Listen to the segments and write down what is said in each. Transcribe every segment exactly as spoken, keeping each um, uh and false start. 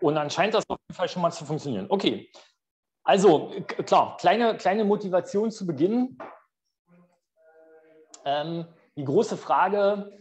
Und dann scheint das auf jeden Fall schon mal zu funktionieren. Okay, also klar, kleine, kleine Motivation zu Beginn. Ähm, die große Frage,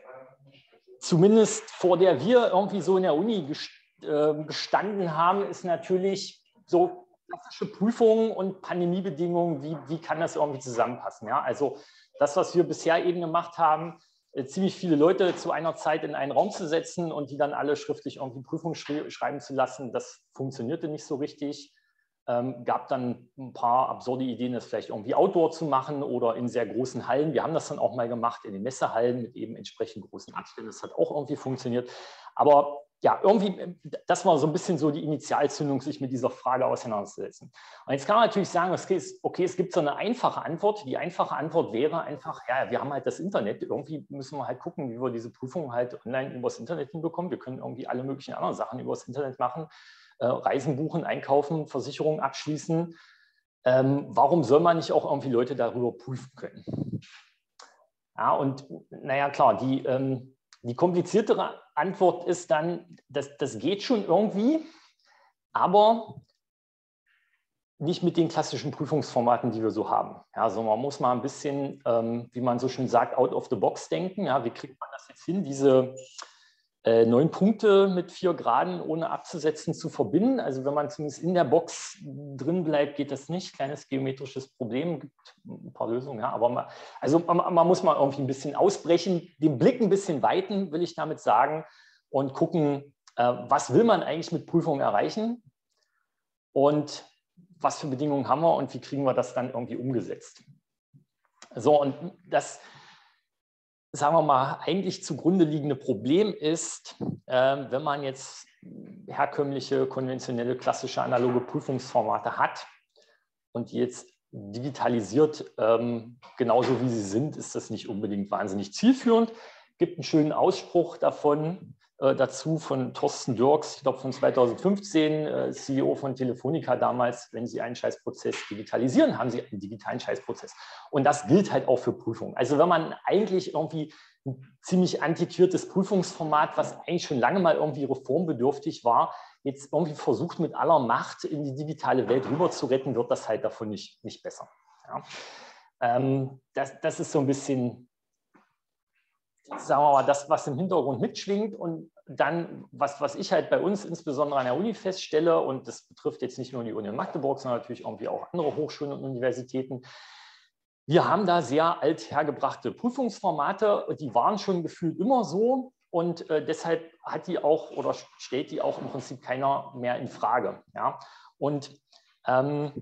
zumindest vor der wir irgendwie so in der Uni gestanden haben, ist natürlich so klassische Prüfungen und Pandemiebedingungen, wie, wie kann das irgendwie zusammenpassen? Ja? Also das, was wir bisher eben gemacht haben, ziemlich viele Leute zu einer Zeit in einen Raum zu setzen und die dann alle schriftlich irgendwie Prüfungen schreiben zu lassen, das funktionierte nicht so richtig. Ähm, gab dann ein paar absurde Ideen, das vielleicht irgendwie Outdoor zu machen oder in sehr großen Hallen. Wir haben das dann auch mal gemacht in den Messehallen mit eben entsprechend großen Abständen. Das hat auch irgendwie funktioniert. Aber ja, irgendwie, das war so ein bisschen so die Initialzündung, sich mit dieser Frage auseinanderzusetzen. Und jetzt kann man natürlich sagen, okay, es gibt so eine einfache Antwort. Die einfache Antwort wäre einfach, ja, wir haben halt das Internet. Irgendwie müssen wir halt gucken, wie wir diese Prüfung halt online übers Internet hinbekommen. Wir können irgendwie alle möglichen anderen Sachen übers Internet machen. Äh, Reisen buchen, einkaufen, Versicherungen abschließen. Ähm, warum soll man nicht auch irgendwie Leute darüber prüfen können? Ja, und naja, klar, die, ähm, die kompliziertere Antwort ist dann, das, das geht schon irgendwie, aber nicht mit den klassischen Prüfungsformaten, die wir so haben. Ja, also man muss mal ein bisschen, ähm, wie man so schön sagt, out of the box denken. Ja, wie kriegt man das jetzt hin, diese Äh, neun Punkte mit vier Graden ohne abzusetzen zu verbinden? Also wenn man zumindest in der Box drin bleibt, geht das nicht. Kleines geometrisches Problem, gibt ein paar Lösungen. Ja, aber man, also man, man muss mal irgendwie ein bisschen ausbrechen, den Blick ein bisschen weiten, will ich damit sagen, und gucken, äh, was will man eigentlich mit Prüfungen erreichen und was für Bedingungen haben wir und wie kriegen wir das dann irgendwie umgesetzt. So, und das, sagen wir mal, eigentlich zugrunde liegende Problem ist, äh, wenn man jetzt herkömmliche, konventionelle, klassische, analoge Prüfungsformate hat und die jetzt digitalisiert, ähm, genauso wie sie sind, ist das nicht unbedingt wahnsinnig zielführend. Es gibt einen schönen Ausspruch davon, äh, dazu von Thorsten Dirks, ich glaube von zweitausendfünfzehn, äh, C E O von Telefonica damals: Wenn Sie einen Scheißprozess digitalisieren, haben Sie einen digitalen Scheißprozess. Und das gilt halt auch für Prüfungen. Also wenn man eigentlich irgendwie ein ziemlich antiquiertes Prüfungsformat, was eigentlich schon lange mal irgendwie reformbedürftig war, jetzt irgendwie versucht mit aller Macht in die digitale Welt rüber zu retten, wird das halt davon nicht, nicht besser. Ja. Ähm, das, das ist so ein bisschen, sagen wir mal, das, was im Hintergrund mitschwingt. Und dann, was, was ich halt bei uns insbesondere an der Uni feststelle, und das betrifft jetzt nicht nur die Uni in Magdeburg, sondern natürlich irgendwie auch andere Hochschulen und Universitäten, wir haben da sehr althergebrachte Prüfungsformate, die waren schon gefühlt immer so und äh, deshalb hat die auch oder stellt die auch im Prinzip keiner mehr in Frage. Ja? Und ähm,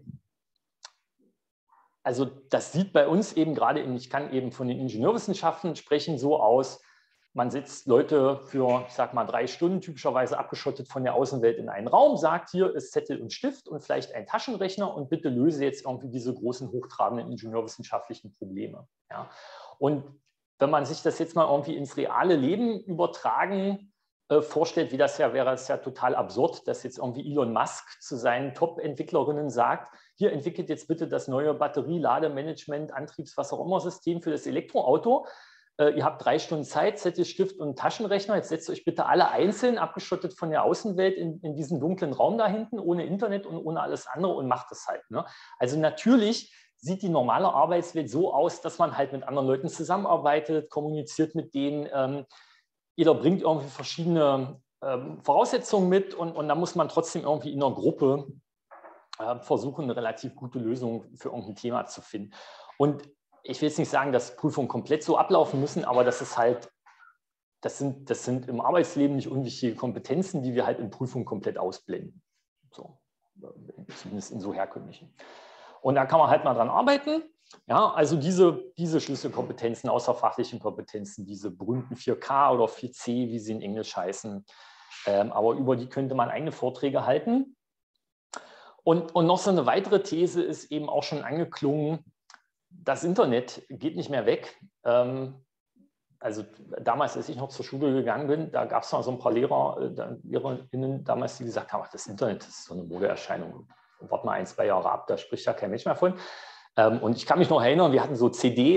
also das sieht bei uns eben gerade, in, ich kann eben von den Ingenieurwissenschaften sprechen, so aus: Man setzt Leute für, ich sag mal, drei Stunden, typischerweise abgeschottet von der Außenwelt, in einen Raum, sagt, hier ist Zettel und Stift und vielleicht ein Taschenrechner und bitte löse jetzt irgendwie diese großen, hochtrabenden ingenieurwissenschaftlichen Probleme. Ja. Und wenn man sich das jetzt mal irgendwie ins reale Leben übertragen äh, vorstellt, wie das ja wäre, es ja total absurd, dass jetzt irgendwie Elon Musk zu seinen Top-Entwicklerinnen sagt: Hier, entwickelt jetzt bitte das neue Batterie-Lademanagement, Antriebs-, was auch immer System für das Elektroauto. Ihr habt drei Stunden Zeit, Zettel, Stift und Taschenrechner. Jetzt setzt euch bitte alle einzeln, abgeschottet von der Außenwelt, in, in diesen dunklen Raum da hinten, ohne Internet und ohne alles andere, und macht das halt. Ne? Also natürlich sieht die normale Arbeitswelt so aus, dass man halt mit anderen Leuten zusammenarbeitet, kommuniziert mit denen. Ähm, jeder bringt irgendwie verschiedene ähm, Voraussetzungen mit, und, und da muss man trotzdem irgendwie in einer Gruppe äh, versuchen, eine relativ gute Lösung für irgendein Thema zu finden. Und ich will jetzt nicht sagen, dass Prüfungen komplett so ablaufen müssen, aber das ist halt, das sind, das sind im Arbeitsleben nicht unwichtige Kompetenzen, die wir halt in Prüfungen komplett ausblenden. So, zumindest in so herkömmlichen. Und da kann man halt mal dran arbeiten. Ja, also diese, diese Schlüsselkompetenzen, außerfachlichen Kompetenzen, diese berühmten vier K oder vier C, wie sie in Englisch heißen, ähm, aber über die könnte man eigene Vorträge halten. Und, und noch so eine weitere These ist eben auch schon angeklungen: Das Internet geht nicht mehr weg. Also damals, als ich noch zur Schule gegangen bin, da gab es noch so ein paar Lehrer, LehrerInnen damals, die gesagt haben: Ach, das Internet, das ist so eine Modeerscheinung. Warte mal ein, zwei Jahre ab, da spricht ja kein Mensch mehr von. Und ich kann mich noch erinnern, wir hatten so C Ds,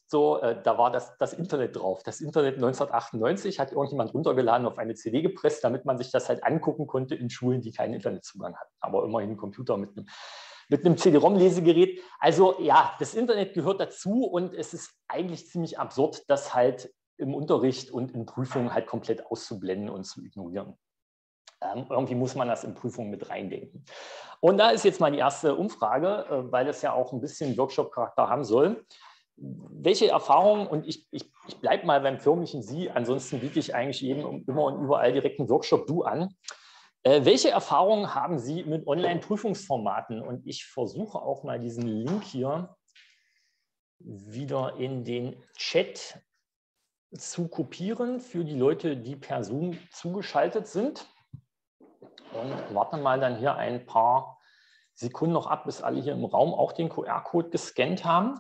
So, äh, da war das, das Internet drauf. Das Internet neunzehnhundertachtundneunzig hat irgendjemand runtergeladen, auf eine C D gepresst, damit man sich das halt angucken konnte in Schulen, die keinen Internetzugang hatten. Aber immerhin ein Computer mit einem, mit einem C D-ROM-Lesegerät. Also ja, das Internet gehört dazu und es ist eigentlich ziemlich absurd, das halt im Unterricht und in Prüfungen halt komplett auszublenden und zu ignorieren. Ähm, irgendwie muss man das in Prüfungen mit reindenken. Und da ist jetzt mal die erste Umfrage, äh, weil das ja auch ein bisschen Workshop-Charakter haben soll. Welche Erfahrungen, und ich, ich, ich bleibe mal beim förmlichen Sie, ansonsten biete ich eigentlich jedem immer und überall direkt einen Workshop-Du an. Äh, welche Erfahrungen haben Sie mit Online-Prüfungsformaten? Und ich versuche auch mal diesen Link hier wieder in den Chat zu kopieren für die Leute, die per Zoom zugeschaltet sind. Und warten mal dann hier ein paar Sekunden noch ab, bis alle hier im Raum auch den Q R-Code gescannt haben.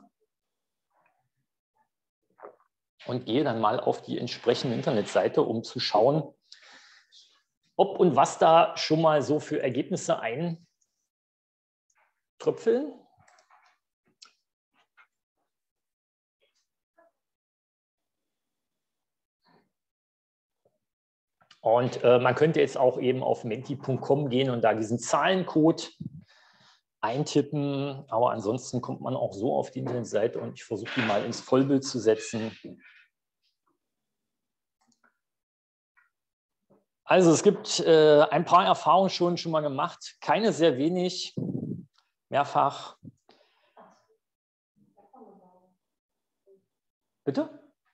Und gehe dann mal auf die entsprechende Internetseite, um zu schauen, ob und was da schon mal so für Ergebnisse eintröpfeln. Und äh, man könnte jetzt auch eben auf menti punkt com gehen und da diesen Zahlencode eintippen. Aber ansonsten kommt man auch so auf die Internetseite und ich versuche die mal ins Vollbild zu setzen. Also es gibt äh, ein paar Erfahrungen schon, schon mal gemacht, keine sehr wenig, mehrfach. Bitte?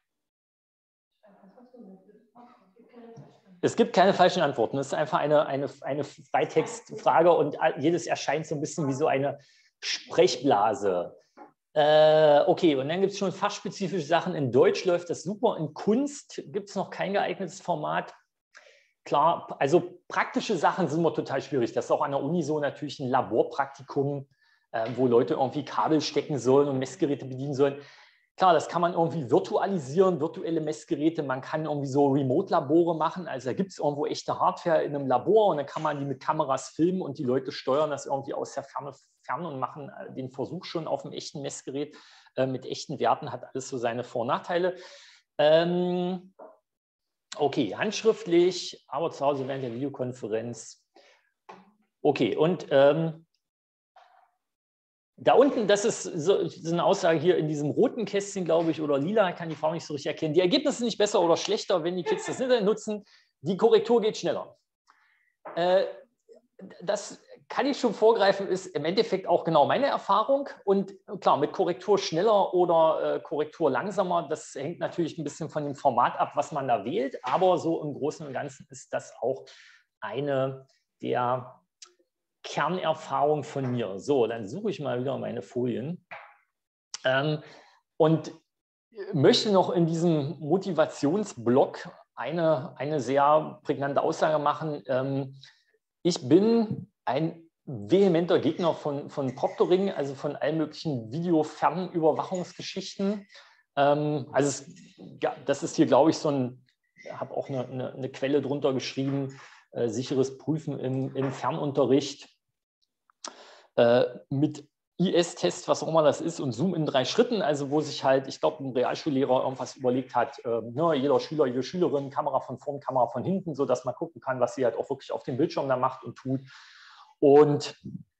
Es gibt keine falschen Antworten. Es ist einfach eine, eine, eine Freitextfrage und jedes erscheint so ein bisschen wie so eine Sprechblase. Äh, okay, und dann gibt es schon fachspezifische Sachen. In Deutsch läuft das super. In Kunst gibt es noch kein geeignetes Format. Klar, also praktische Sachen sind immer total schwierig. Das ist auch an der Uni so, natürlich ein Laborpraktikum, äh, wo Leute irgendwie Kabel stecken sollen und Messgeräte bedienen sollen. Klar, das kann man irgendwie virtualisieren, virtuelle Messgeräte. Man kann irgendwie so Remote-Labore machen. Also da gibt es irgendwo echte Hardware in einem Labor und dann kann man die mit Kameras filmen und die Leute steuern das irgendwie aus der Ferne, Ferne und machen den Versuch schon auf einem echten Messgerät äh, mit echten Werten. Hat alles so seine Vor- und Nachteile. Ähm, okay, handschriftlich, aber zu Hause während der Videokonferenz. Okay, und ähm, da unten, das ist so, so eine Aussage hier in diesem roten Kästchen, glaube ich, oder lila, kann die Frau nicht so richtig erkennen. Die Ergebnisse sind nicht besser oder schlechter, wenn die Kids das Internet nutzen. Die Korrektur geht schneller. Äh, das kann ich schon vorgreifen, ist im Endeffekt auch genau meine Erfahrung. Und klar, mit Korrektur schneller oder äh, Korrektur langsamer, das hängt natürlich ein bisschen von dem Format ab, was man da wählt. Aber so im Großen und Ganzen ist das auch eine der Kernerfahrung von mir. So, dann suche ich mal wieder meine Folien ähm, und möchte noch in diesem Motivationsblock eine, eine sehr prägnante Aussage machen. Ähm, ich bin ein vehementer Gegner von, von Proctoring, also von allen möglichen Video-Fernüberwachungsgeschichten. Ähm, also es, ja, das ist hier, glaube ich, so ein, ich habe auch eine, eine, eine Quelle drunter geschrieben, äh, sicheres Prüfen im, im Fernunterricht. Mit I S-Test, was auch immer das ist, und Zoom in drei Schritten, also wo sich halt, ich glaube, ein Realschullehrer irgendwas überlegt hat, äh, ne, jeder Schüler, jede Schülerin, Kamera von vorn, Kamera von hinten, sodass man gucken kann, was sie halt auch wirklich auf dem Bildschirm da macht und tut. Und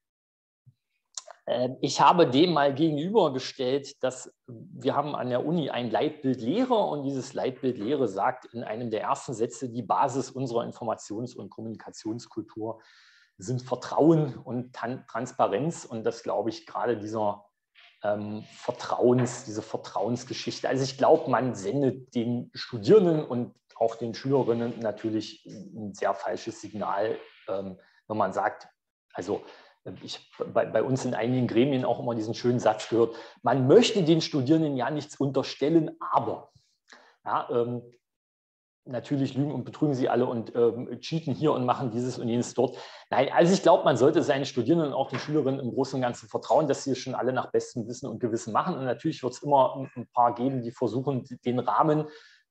äh, ich habe dem mal gegenübergestellt, dass wir haben an der Uni ein Leitbild Lehre und dieses Leitbild Lehre sagt in einem der ersten Sätze, die Basis unserer Informations- und Kommunikationskultur sind Vertrauen und Transparenz und das glaube ich gerade dieser ähm, Vertrauens, diese Vertrauensgeschichte. Also ich glaube, man sendet den Studierenden und auch den Schülerinnen natürlich ein sehr falsches Signal, ähm, wenn man sagt, also ich bei, bei uns in einigen Gremien auch immer diesen schönen Satz gehört, man möchte den Studierenden ja nichts unterstellen, aber ja, ähm, natürlich lügen und betrügen sie alle und ähm, cheaten hier und machen dieses und jenes dort. Nein, also ich glaube, man sollte seinen Studierenden und auch den Schülerinnen im Großen und Ganzen vertrauen, dass sie es schon alle nach bestem Wissen und Gewissen machen. Und natürlich wird es immer ein paar geben, die versuchen, den Rahmen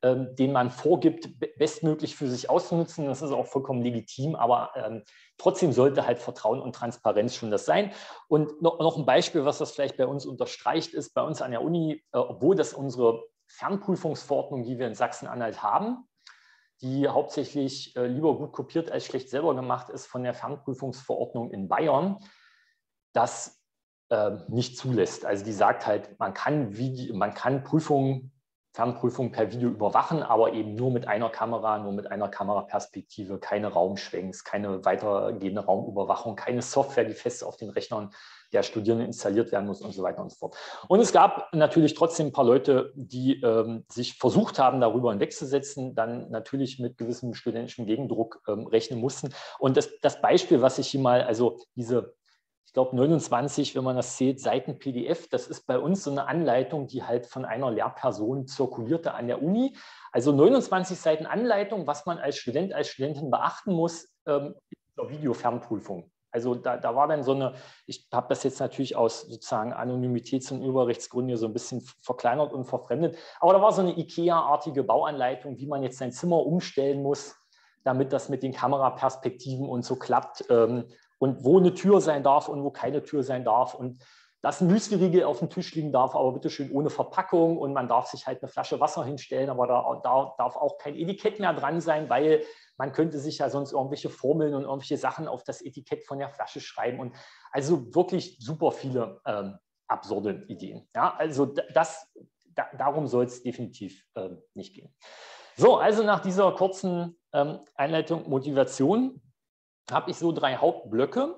ähm, den man vorgibt, bestmöglich für sich auszunutzen. Das ist auch vollkommen legitim, aber ähm, trotzdem sollte halt Vertrauen und Transparenz schon das sein. Und noch, noch ein Beispiel, was das vielleicht bei uns unterstreicht, ist bei uns an der Uni, äh, obwohl das unsere Fernprüfungsverordnung, die wir in Sachsen-Anhalt haben, die hauptsächlich äh, lieber gut kopiert als schlecht selber gemacht ist von der Fernprüfungsverordnung in Bayern, das äh, nicht zulässt. Also die sagt halt, man kann, Video, man kann Prüfungen, Fernprüfungen per Video überwachen, aber eben nur mit einer Kamera, nur mit einer Kameraperspektive, keine Raumschwenks, keine weitergehende Raumüberwachung, keine Software, die fest auf den Rechnern der Studierenden installiert werden muss und so weiter und so fort. Und es gab natürlich trotzdem ein paar Leute, die ähm, sich versucht haben, darüber hinwegzusetzen, dann natürlich mit gewissem studentischen Gegendruck ähm, rechnen mussten. Und das, das Beispiel, was ich hier mal, also diese, ich glaube neunundzwanzig, wenn man das zählt, Seiten P D F, das ist bei uns so eine Anleitung, die halt von einer Lehrperson zirkulierte an der Uni. Also neunundzwanzig Seiten Anleitung, was man als Student, als Studentin beachten muss ähm, in der Videofernprüfung. Also da, da war dann so eine, ich habe das jetzt natürlich aus sozusagen Anonymitäts- und Urheberrechtsgründen so ein bisschen verkleinert und verfremdet, aber da war so eine IKEA-artige Bauanleitung, wie man jetzt sein Zimmer umstellen muss, damit das mit den Kameraperspektiven und so klappt ähm, und wo eine Tür sein darf und wo keine Tür sein darf und dass ein Müsli-Riegel auf dem Tisch liegen darf, aber bitte schön ohne Verpackung und man darf sich halt eine Flasche Wasser hinstellen, aber da, da darf auch kein Etikett mehr dran sein, weil man könnte sich ja sonst irgendwelche Formeln und irgendwelche Sachen auf das Etikett von der Flasche schreiben und also wirklich super viele ähm, absurde Ideen. Ja, also das, da, darum soll es definitiv ähm, nicht gehen. So, also nach dieser kurzen ähm, Einleitung Motivation habe ich so drei Hauptblöcke.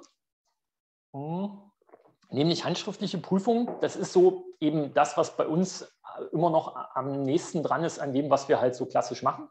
Hm. Nämlich handschriftliche Prüfung. Das ist so eben das, was bei uns immer noch am nächsten dran ist an dem, was wir halt so klassisch machen.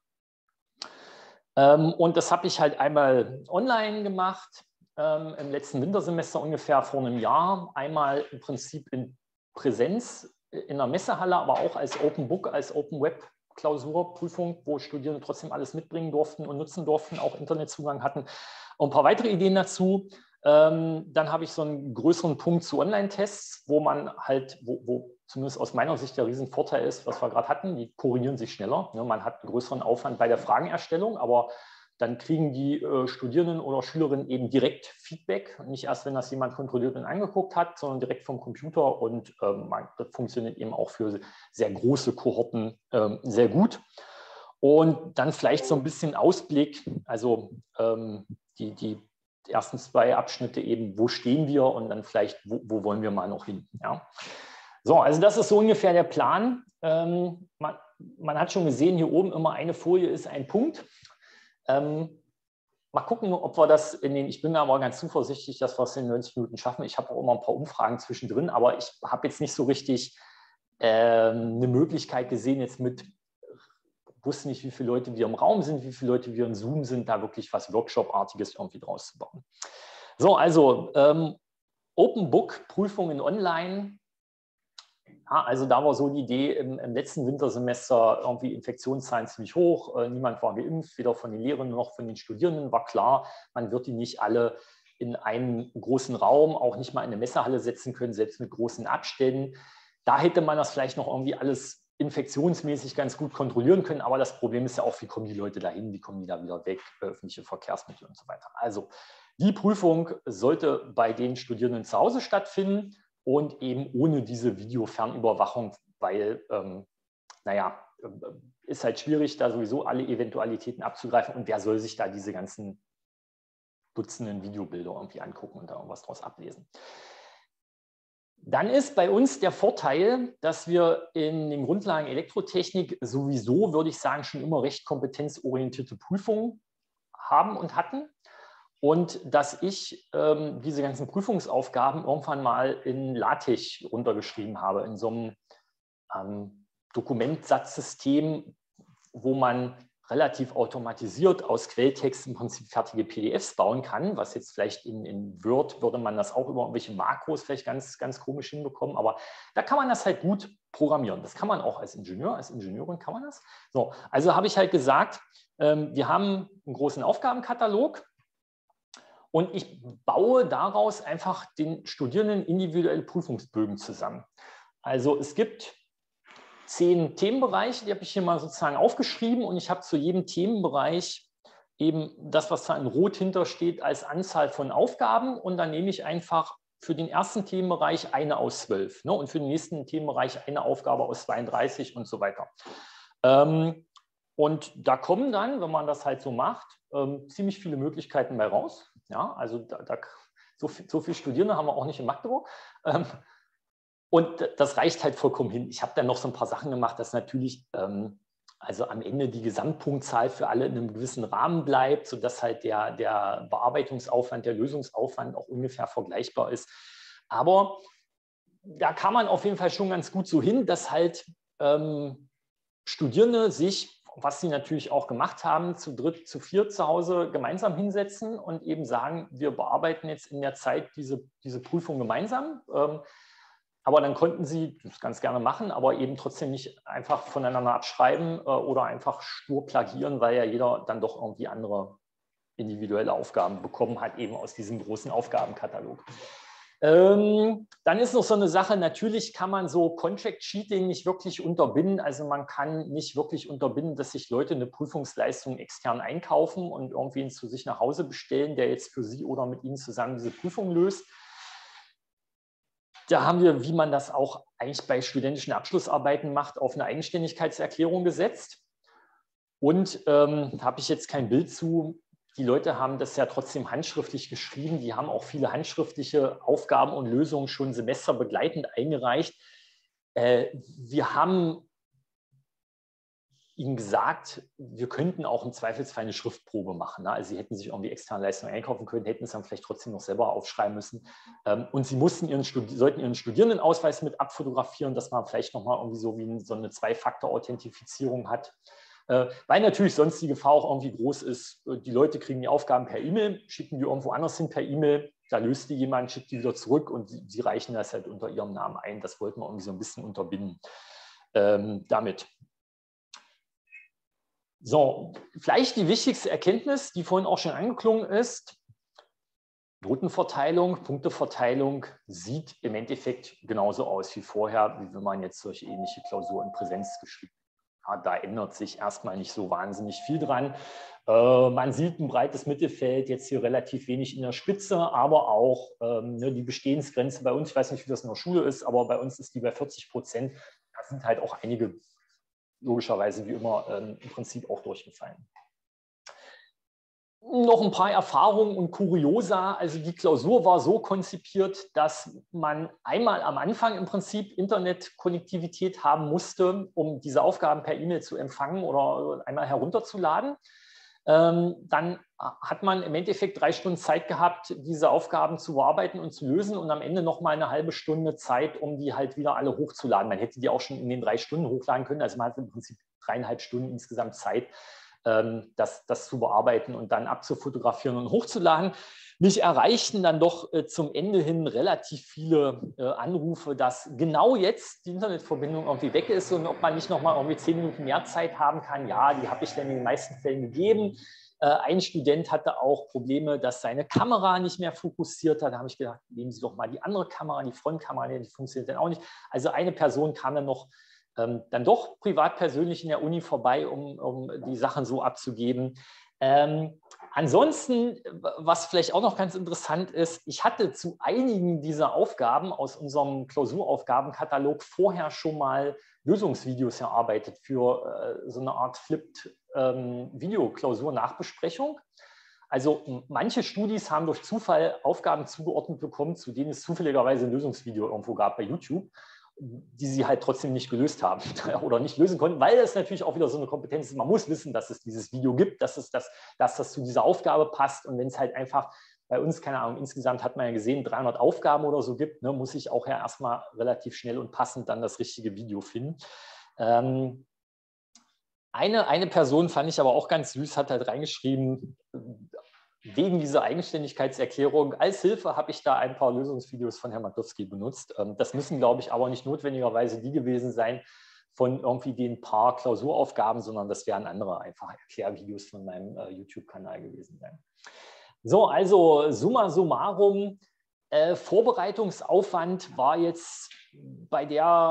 Und das habe ich halt einmal online gemacht, im letzten Wintersemester ungefähr vor einem Jahr. Einmal im Prinzip in Präsenz in der Messehalle, aber auch als Open Book, als Open Web Klausurprüfung, wo Studierende trotzdem alles mitbringen durften und nutzen durften, auch Internetzugang hatten. Und ein paar weitere Ideen dazu. Ähm, dann habe ich so einen größeren Punkt zu Online-Tests, wo man halt, wo, wo zumindest aus meiner Sicht der Riesenvorteil ist, was wir gerade hatten, die korrigieren sich schneller. Ne? Man hat einen größeren Aufwand bei der Fragenerstellung, aber dann kriegen die äh, Studierenden oder Schülerinnen eben direkt Feedback. Nicht erst, wenn das jemand kontrolliert und angeguckt hat, sondern direkt vom Computer. Und ähm, das funktioniert eben auch für sehr große Kohorten ähm, sehr gut. Und dann vielleicht so ein bisschen Ausblick, also ähm, die, die die ersten zwei Abschnitte eben, wo stehen wir und dann vielleicht, wo, wo wollen wir mal noch hin. Ja? So, also das ist so ungefähr der Plan. Ähm, man, man hat schon gesehen, hier oben immer eine Folie ist ein Punkt. Ähm, mal gucken, ob wir das in den, ich bin mir aber ganz zuversichtlich, dass wir es in neunzig Minuten schaffen. Ich habe auch immer ein paar Umfragen zwischendrin, aber ich habe jetzt nicht so richtig ähm, eine Möglichkeit gesehen, jetzt mit wusste nicht, wie viele Leute wir im Raum sind, wie viele Leute wir in Zoom sind, da wirklich was Workshop-artiges irgendwie draus zu bauen. So, also ähm, Open Book, Prüfungen online. Ja, also da war so die Idee, im, im letzten Wintersemester irgendwie Infektionszahlen ziemlich hoch, äh, niemand war geimpft, weder von den Lehrern noch von den Studierenden, war klar, man wird die nicht alle in einen großen Raum, auch nicht mal in eine Messehalle setzen können, selbst mit großen Abständen. Da hätte man das vielleicht noch irgendwie alles infektionsmäßig ganz gut kontrollieren können, aber das Problem ist ja auch, wie kommen die Leute dahin, wie kommen die da wieder weg, öffentliche Verkehrsmittel und so weiter. Also die Prüfung sollte bei den Studierenden zu Hause stattfinden und eben ohne diese Videofernüberwachung, weil, ähm, naja, ist halt schwierig, da sowieso alle Eventualitäten abzugreifen und wer soll sich da diese ganzen Dutzenden Videobilder irgendwie angucken und da irgendwas draus ablesen. Dann ist bei uns der Vorteil, dass wir in den Grundlagen Elektrotechnik sowieso, würde ich sagen, schon immer recht kompetenzorientierte Prüfungen haben und hatten. Und dass ich ähm, diese ganzen Prüfungsaufgaben irgendwann mal in LaTeX runtergeschrieben habe, in so einem ähm, Dokumentsatzsystem, wo man relativ automatisiert aus Quelltext im Prinzip fertige P D Fs bauen kann, was jetzt vielleicht in, in Word würde man das auch über irgendwelche Makros vielleicht ganz, ganz komisch hinbekommen, aber da kann man das halt gut programmieren. Das kann man auch als Ingenieur, als Ingenieurin kann man das. So, also habe ich halt gesagt, ähm, wir haben einen großen Aufgabenkatalog und ich baue daraus einfach den Studierenden individuelle Prüfungsbögen zusammen. Also es gibt zehn Themenbereiche, die habe ich hier mal sozusagen aufgeschrieben und ich habe zu jedem Themenbereich eben das, was da in Rot hintersteht, als Anzahl von Aufgaben und dann nehme ich einfach für den ersten Themenbereich eine aus zwölf, ne, und für den nächsten Themenbereich eine Aufgabe aus zweiunddreißig und so weiter. Ähm, und da kommen dann, wenn man das halt so macht, ähm, ziemlich viele Möglichkeiten bei raus. Ja, also da, da, so, viel, so viele Studierende haben wir auch nicht in Magdeburg. Ähm, und das reicht halt vollkommen hin. Ich habe dann noch so ein paar Sachen gemacht, dass natürlich ähm, also am Ende die Gesamtpunktzahl für alle in einem gewissen Rahmen bleibt, sodass halt der, der Bearbeitungsaufwand, der Lösungsaufwand auch ungefähr vergleichbar ist. Aber da kann man auf jeden Fall schon ganz gut so hin, dass halt ähm, Studierende sich, was sie natürlich auch gemacht haben, zu dritt, zu viert zu Hause gemeinsam hinsetzen und eben sagen, wir bearbeiten jetzt in der Zeit diese, diese Prüfung gemeinsam. Ähm, aber dann konnten sie das ganz gerne machen, aber eben trotzdem nicht einfach voneinander abschreiben äh, oder einfach stur plagieren, weil ja jeder dann doch irgendwie andere individuelle Aufgaben bekommen hat, eben aus diesem großen Aufgabenkatalog. Ähm, dann ist noch so eine Sache, natürlich kann man so Contract Cheating nicht wirklich unterbinden. Also man kann nicht wirklich unterbinden, dass sich Leute eine Prüfungsleistung extern einkaufen und irgendwie zu sich nach Hause bestellen, der jetzt für sie oder mit ihnen zusammen diese Prüfung löst. Da haben wir, wie man das auch eigentlich bei studentischen Abschlussarbeiten macht, auf eine Eigenständigkeitserklärung gesetzt. Und ähm, habe ich jetzt kein Bild zu. Die Leute haben das ja trotzdem handschriftlich geschrieben. Die haben auch viele handschriftliche Aufgaben und Lösungen schon semesterbegleitend eingereicht. Äh, wir haben ihnen gesagt, wir könnten auch im Zweifelsfall eine Schriftprobe machen. Ne? Also sie hätten sich irgendwie externe Leistungen einkaufen können, hätten es dann vielleicht trotzdem noch selber aufschreiben müssen. Ähm, und sie mussten ihren sollten ihren Studierendenausweis mit abfotografieren, dass man vielleicht nochmal irgendwie so wie so eine Zwei-Faktor-Authentifizierung hat. Äh, weil natürlich sonst die Gefahr auch irgendwie groß ist, die Leute kriegen die Aufgaben per E-Mail, schicken die irgendwo anders hin per E-Mail, da löst die jemand, schickt die wieder zurück und sie, sie reichen das halt unter ihrem Namen ein. Das wollten wir irgendwie so ein bisschen unterbinden ähm, damit. So, vielleicht die wichtigste Erkenntnis, die vorhin auch schon angeklungen ist: Notenverteilung, Punkteverteilung sieht im Endeffekt genauso aus wie vorher, wie wenn man jetzt solche ähnliche Klausur in Präsenz geschrieben hat. Ja, da ändert sich erstmal nicht so wahnsinnig viel dran. Äh, man sieht ein breites Mittelfeld, jetzt hier relativ wenig in der Spitze, aber auch ähm, ne, die Bestehensgrenze bei uns, ich weiß nicht, wie das in der Schule ist, aber bei uns ist die bei vierzig Prozent. Da sind halt auch einige logischerweise wie immer ähm, im Prinzip auch durchgefallen. Noch ein paar Erfahrungen und Kuriosa. Also die Klausur war so konzipiert, dass man einmal am Anfang im Prinzip Internetkonnektivität haben musste, um diese Aufgaben per E-Mail zu empfangen oder einmal herunterzuladen. Ähm, dann hat man im Endeffekt drei Stunden Zeit gehabt, diese Aufgaben zu bearbeiten und zu lösen und am Ende noch mal eine halbe Stunde Zeit, um die halt wieder alle hochzuladen. Man hätte die auch schon in den drei Stunden hochladen können. Also man hat im Prinzip dreieinhalb Stunden insgesamt Zeit, ähm, das, das zu bearbeiten und dann abzufotografieren und hochzuladen. Mich erreichten dann doch äh, zum Ende hin relativ viele äh, Anrufe, dass genau jetzt die Internetverbindung irgendwie weg ist und ob man nicht noch mal irgendwie zehn Minuten mehr Zeit haben kann. Ja, die habe ich dann in den meisten Fällen gegeben. Äh, ein Student hatte auch Probleme, dass seine Kamera nicht mehr fokussiert hat. Da habe ich gedacht, nehmen Sie doch mal die andere Kamera, die Frontkamera, die funktioniert dann auch nicht. Also eine Person kam dann noch ähm, dann doch privat persönlich in der Uni vorbei, um, um die Sachen so abzugeben. Ähm, ansonsten, was vielleicht auch noch ganz interessant ist, ich hatte zu einigen dieser Aufgaben aus unserem Klausuraufgabenkatalog vorher schon mal Lösungsvideos erarbeitet für äh, so eine Art Flipped ähm, Videoklausur-Nachbesprechung. Also manche Studis haben durch Zufall Aufgaben zugeordnet bekommen, zu denen es zufälligerweise ein Lösungsvideo irgendwo gab bei YouTube, die sie halt trotzdem nicht gelöst haben oder nicht lösen konnten, weil das natürlich auch wieder so eine Kompetenz ist. Man muss wissen, dass es dieses Video gibt, dass, es das, dass das zu dieser Aufgabe passt. Und wenn es halt einfach bei uns, keine Ahnung, insgesamt hat man ja gesehen, dreihundert Aufgaben oder so gibt, ne, muss ich auch ja erstmal relativ schnell und passend dann das richtige Video finden. Ähm, eine, eine Person fand ich aber auch ganz süß, hat halt reingeschrieben, wegen dieser Eigenständigkeitserklärung als Hilfe habe ich da ein paar Lösungsvideos von Herrn Maklowski benutzt. Das müssen, glaube ich, aber nicht notwendigerweise die gewesen sein von irgendwie den paar Klausuraufgaben, sondern das wären andere einfach Erklärvideos von meinem äh, YouTube-Kanal gewesen sein. So, also summa summarum, äh, Vorbereitungsaufwand war jetzt bei der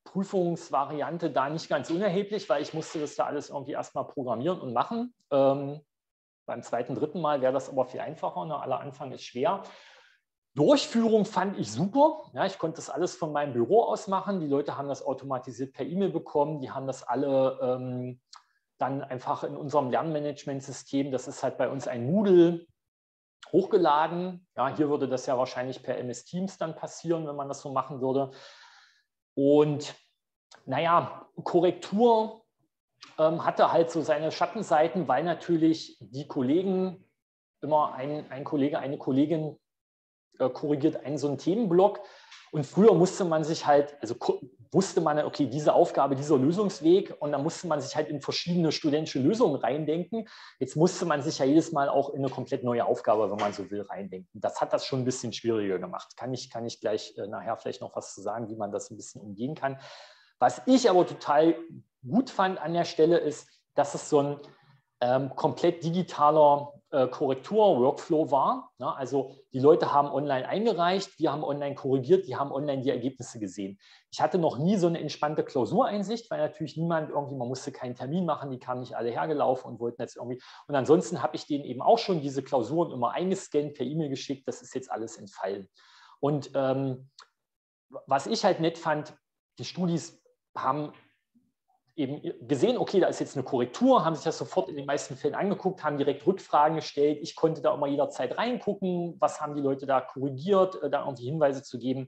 Prüfungsvariante da nicht ganz unerheblich, weil ich musste das da alles irgendwie erstmal programmieren und machen. Ähm, beim zweiten, dritten Mal wäre das aber viel einfacher. Ne? Aller Anfang ist schwer. Durchführung fand ich super. Ja, ich konnte das alles von meinem Büro aus machen. Die Leute haben das automatisiert per E-Mail bekommen. Die haben das alle ähm, dann einfach in unserem Lernmanagementsystem, das ist halt bei uns ein Moodle, hochgeladen. Ja, hier würde das ja wahrscheinlich per M S Teams dann passieren, wenn man das so machen würde. Und naja, Korrektur ähm, hatte halt so seine Schattenseiten, weil natürlich die Kollegen, immer ein, ein Kollege, eine Kollegin äh, korrigiert einen so einen Themenblock. Und früher musste man sich halt, also wusste man, okay, diese Aufgabe, dieser Lösungsweg, und dann musste man sich halt in verschiedene studentische Lösungen reindenken. Jetzt musste man sich ja jedes Mal auch in eine komplett neue Aufgabe, wenn man so will, reindenken. Das hat das schon ein bisschen schwieriger gemacht. Kann ich, kann ich gleich äh, nachher vielleicht noch was zu sagen, wie man das ein bisschen umgehen kann. Was ich aber total gut fand an der Stelle ist, dass es so ein ähm, komplett digitaler äh, Korrektur-Workflow war. Ja, also die Leute haben online eingereicht, wir haben online korrigiert, die haben online die Ergebnisse gesehen. Ich hatte noch nie so eine entspannte Klausureinsicht, weil natürlich niemand irgendwie, man musste keinen Termin machen, die kamen nicht alle hergelaufen und wollten jetzt irgendwie. Und ansonsten habe ich denen eben auch schon diese Klausuren immer eingescannt, per E-Mail geschickt, das ist jetzt alles entfallen. Und ähm, was ich halt nett fand, die Studis haben eben gesehen, okay, da ist jetzt eine Korrektur, haben sich das sofort in den meisten Fällen angeguckt, haben direkt Rückfragen gestellt. Ich konnte da immer jederzeit reingucken, was haben die Leute da korrigiert, da irgendwie Hinweise zu geben.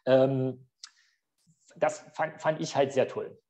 Das fand, fand ich halt sehr toll.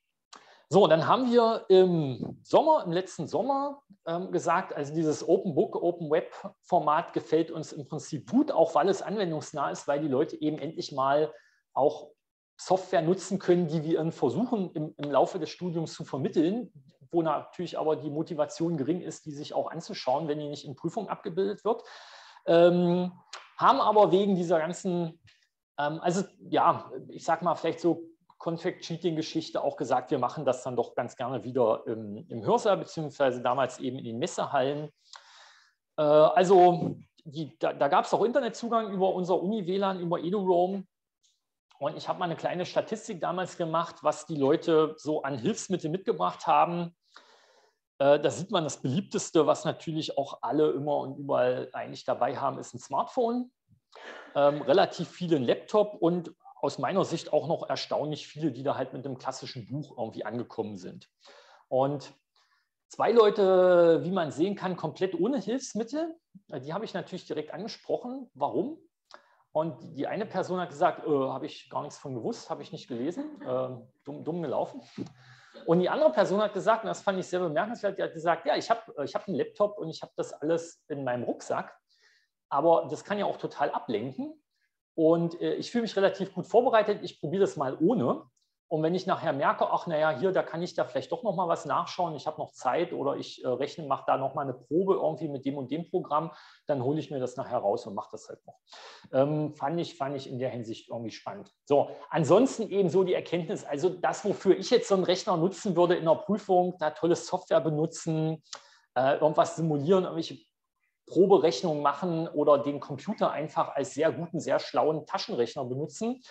So, dann haben wir im Sommer, im letzten Sommer ähm, gesagt, also dieses Open Book, Open Web Format gefällt uns im Prinzip gut, auch weil es anwendungsnah ist, weil die Leute eben endlich mal auch Software nutzen können, die wir ihnen versuchen im, im Laufe des Studiums zu vermitteln, wo natürlich aber die Motivation gering ist, die sich auch anzuschauen, wenn die nicht in Prüfungen abgebildet wird. Ähm, haben aber wegen dieser ganzen, ähm, also ja, ich sag mal vielleicht so Contract-Cheating-Geschichte auch gesagt, wir machen das dann doch ganz gerne wieder im, im Hörsaal, beziehungsweise damals eben in den Messehallen. Äh, also die, da, da gab es auch Internetzugang über unser Uni-W L A N, über EduRoam. Und ich habe mal eine kleine Statistik damals gemacht, was die Leute so an Hilfsmitteln mitgebracht haben. Äh, da sieht man, das beliebteste, was natürlich auch alle immer und überall eigentlich dabei haben, ist ein Smartphone. Ähm, relativ viele ein Laptop und aus meiner Sicht auch noch erstaunlich viele, die da halt mit einem klassischen Buch irgendwie angekommen sind. Und zwei Leute, wie man sehen kann, komplett ohne Hilfsmittel. Die habe ich natürlich direkt angesprochen. Warum? Und die eine Person hat gesagt, äh, habe ich gar nichts von gewusst, habe ich nicht gelesen, äh, dumm, dumm gelaufen. Und die andere Person hat gesagt, und das fand ich sehr bemerkenswert, die hat gesagt, ja, ich habe ich hab einen Laptop und ich habe das alles in meinem Rucksack, aber das kann ja auch total ablenken. Und äh, ich fühle mich relativ gut vorbereitet, ich probiere das mal ohne. Und wenn ich nachher merke, ach naja, hier, da kann ich da vielleicht doch noch mal was nachschauen, ich habe noch Zeit oder ich äh, rechne, mache da noch mal eine Probe irgendwie mit dem und dem Programm, dann hole ich mir das nachher raus und mache das halt noch. Ähm, fand ich, fand ich in der Hinsicht irgendwie spannend. So, ansonsten eben so die Erkenntnis, also das, wofür ich jetzt so einen Rechner nutzen würde in der Prüfung, da tolle Software benutzen, äh, irgendwas simulieren, irgendwelche Proberechnungen machen oder den Computer einfach als sehr guten, sehr schlauen Taschenrechner benutzen.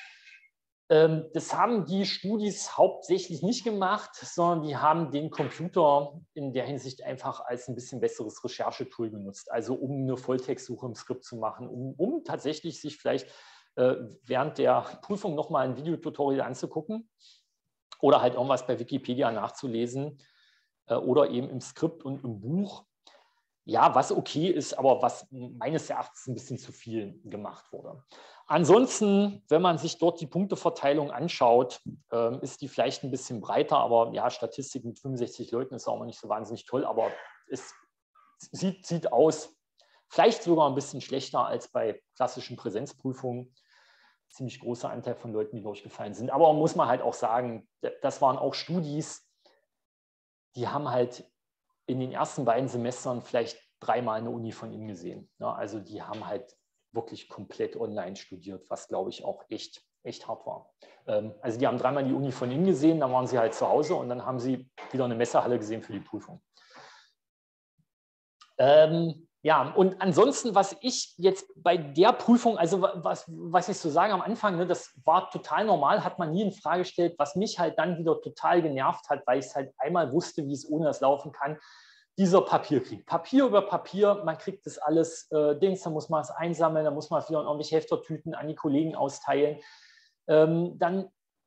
Das haben die Studis hauptsächlich nicht gemacht, sondern die haben den Computer in der Hinsicht einfach als ein bisschen besseres Recherchetool genutzt. Also um eine Volltextsuche im Skript zu machen, um, um tatsächlich sich vielleicht äh, während der Prüfung nochmal ein Videotutorial anzugucken oder halt irgendwas bei Wikipedia nachzulesen äh, oder eben im Skript und im Buch. Ja, was okay ist, aber was meines Erachtens ein bisschen zu viel gemacht wurde. Ansonsten, wenn man sich dort die Punkteverteilung anschaut, ähm, ist die vielleicht ein bisschen breiter, aber ja, Statistik mit fünfundsechzig Leuten ist auch noch nicht so wahnsinnig toll, aber es sieht, sieht aus, vielleicht sogar ein bisschen schlechter als bei klassischen Präsenzprüfungen. Ziemlich großer Anteil von Leuten, die durchgefallen sind. Aber muss man halt auch sagen, das waren auch Studis, die haben halt in den ersten beiden Semestern vielleicht dreimal eine Uni von ihnen gesehen. Ja, also die haben halt wirklich komplett online studiert, was, glaube ich, auch echt, echt hart war. Ähm, also die haben dreimal die Uni von ihnen gesehen, dann waren sie halt zu Hause und dann haben sie wieder eine Messehalle gesehen für die Prüfung. Ähm, Ja, und ansonsten, was ich jetzt bei der Prüfung, also was, was ich so sage am Anfang, ne, das war total normal, hat man nie in Frage gestellt. Was mich halt dann wieder total genervt hat, weil ich es halt einmal wusste, wie es ohne das laufen kann, dieser Papierkrieg. Papier über Papier, man kriegt das alles, äh, Dings, da muss man es einsammeln, da muss man wieder irgendwelche Heftertüten an die Kollegen austeilen. Ähm, dann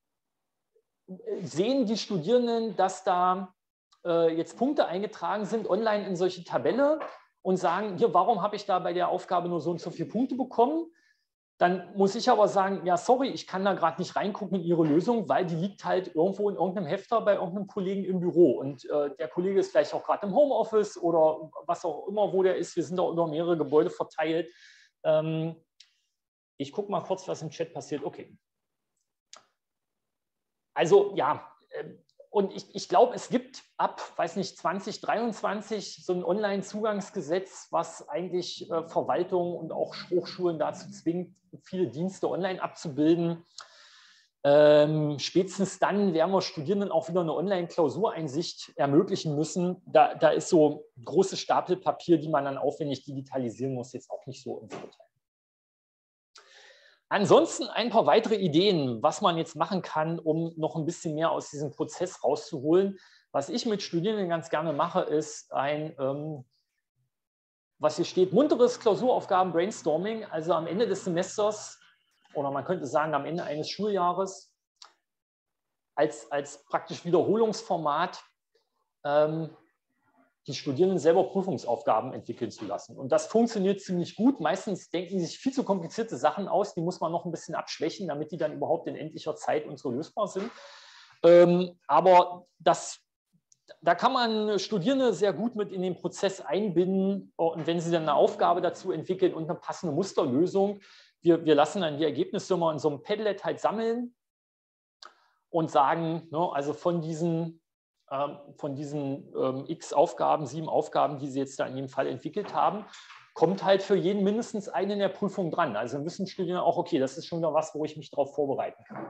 sehen die Studierenden, dass da äh, jetzt Punkte eingetragen sind, online in solche Tabelle, und sagen, hier, warum habe ich da bei der Aufgabe nur so und so viele Punkte bekommen? Dann muss ich aber sagen, ja, sorry, ich kann da gerade nicht reingucken in Ihre Lösung, weil die liegt halt irgendwo in irgendeinem Hefter bei irgendeinem Kollegen im Büro. Und äh, der Kollege ist vielleicht auch gerade im Homeoffice oder was auch immer, wo der ist. Wir sind da über mehrere Gebäude verteilt. Ähm, ich gucke mal kurz, was im Chat passiert. Okay. Also, ja, äh, und ich, ich glaube, es gibt ab, weiß nicht, zwanzig dreiundzwanzig so ein Online-Zugangsgesetz, was eigentlich äh, Verwaltung und auch Hochschulen dazu zwingt, viele Dienste online abzubilden. Ähm, spätestens dann werden wir Studierenden auch wieder eine Online-Klausureinsicht ermöglichen müssen. Da, da ist so ein großes Stapel Papier, die man dann aufwendig digitalisieren muss, jetzt auch nicht so im Vorteil. Ansonsten ein paar weitere Ideen, was man jetzt machen kann, um noch ein bisschen mehr aus diesem Prozess rauszuholen. Was ich mit Studierenden ganz gerne mache, ist ein, ähm, was hier steht, munteres Klausuraufgaben-Brainstorming. Also am Ende des Semesters, oder man könnte sagen am Ende eines Schuljahres, als, als praktisch Wiederholungsformat ähm, die Studierenden selber Prüfungsaufgaben entwickeln zu lassen. Und das funktioniert ziemlich gut. Meistens denken sie sich viel zu komplizierte Sachen aus, die muss man noch ein bisschen abschwächen, damit die dann überhaupt in endlicher Zeit und so lösbar sind. Ähm, aber das, da kann man Studierende sehr gut mit in den Prozess einbinden. Und wenn sie dann eine Aufgabe dazu entwickeln und eine passende Musterlösung, wir, wir lassen dann die Ergebnisse immer in so einem Padlet halt sammeln und sagen, ne, also von diesen von diesen ähm, x Aufgaben, sieben Aufgaben, die Sie jetzt da in jedem Fall entwickelt haben, kommt halt für jeden mindestens eine in der Prüfung dran. Also müssen Studierende auch, okay, das ist schon wieder was, wo ich mich darauf vorbereiten kann.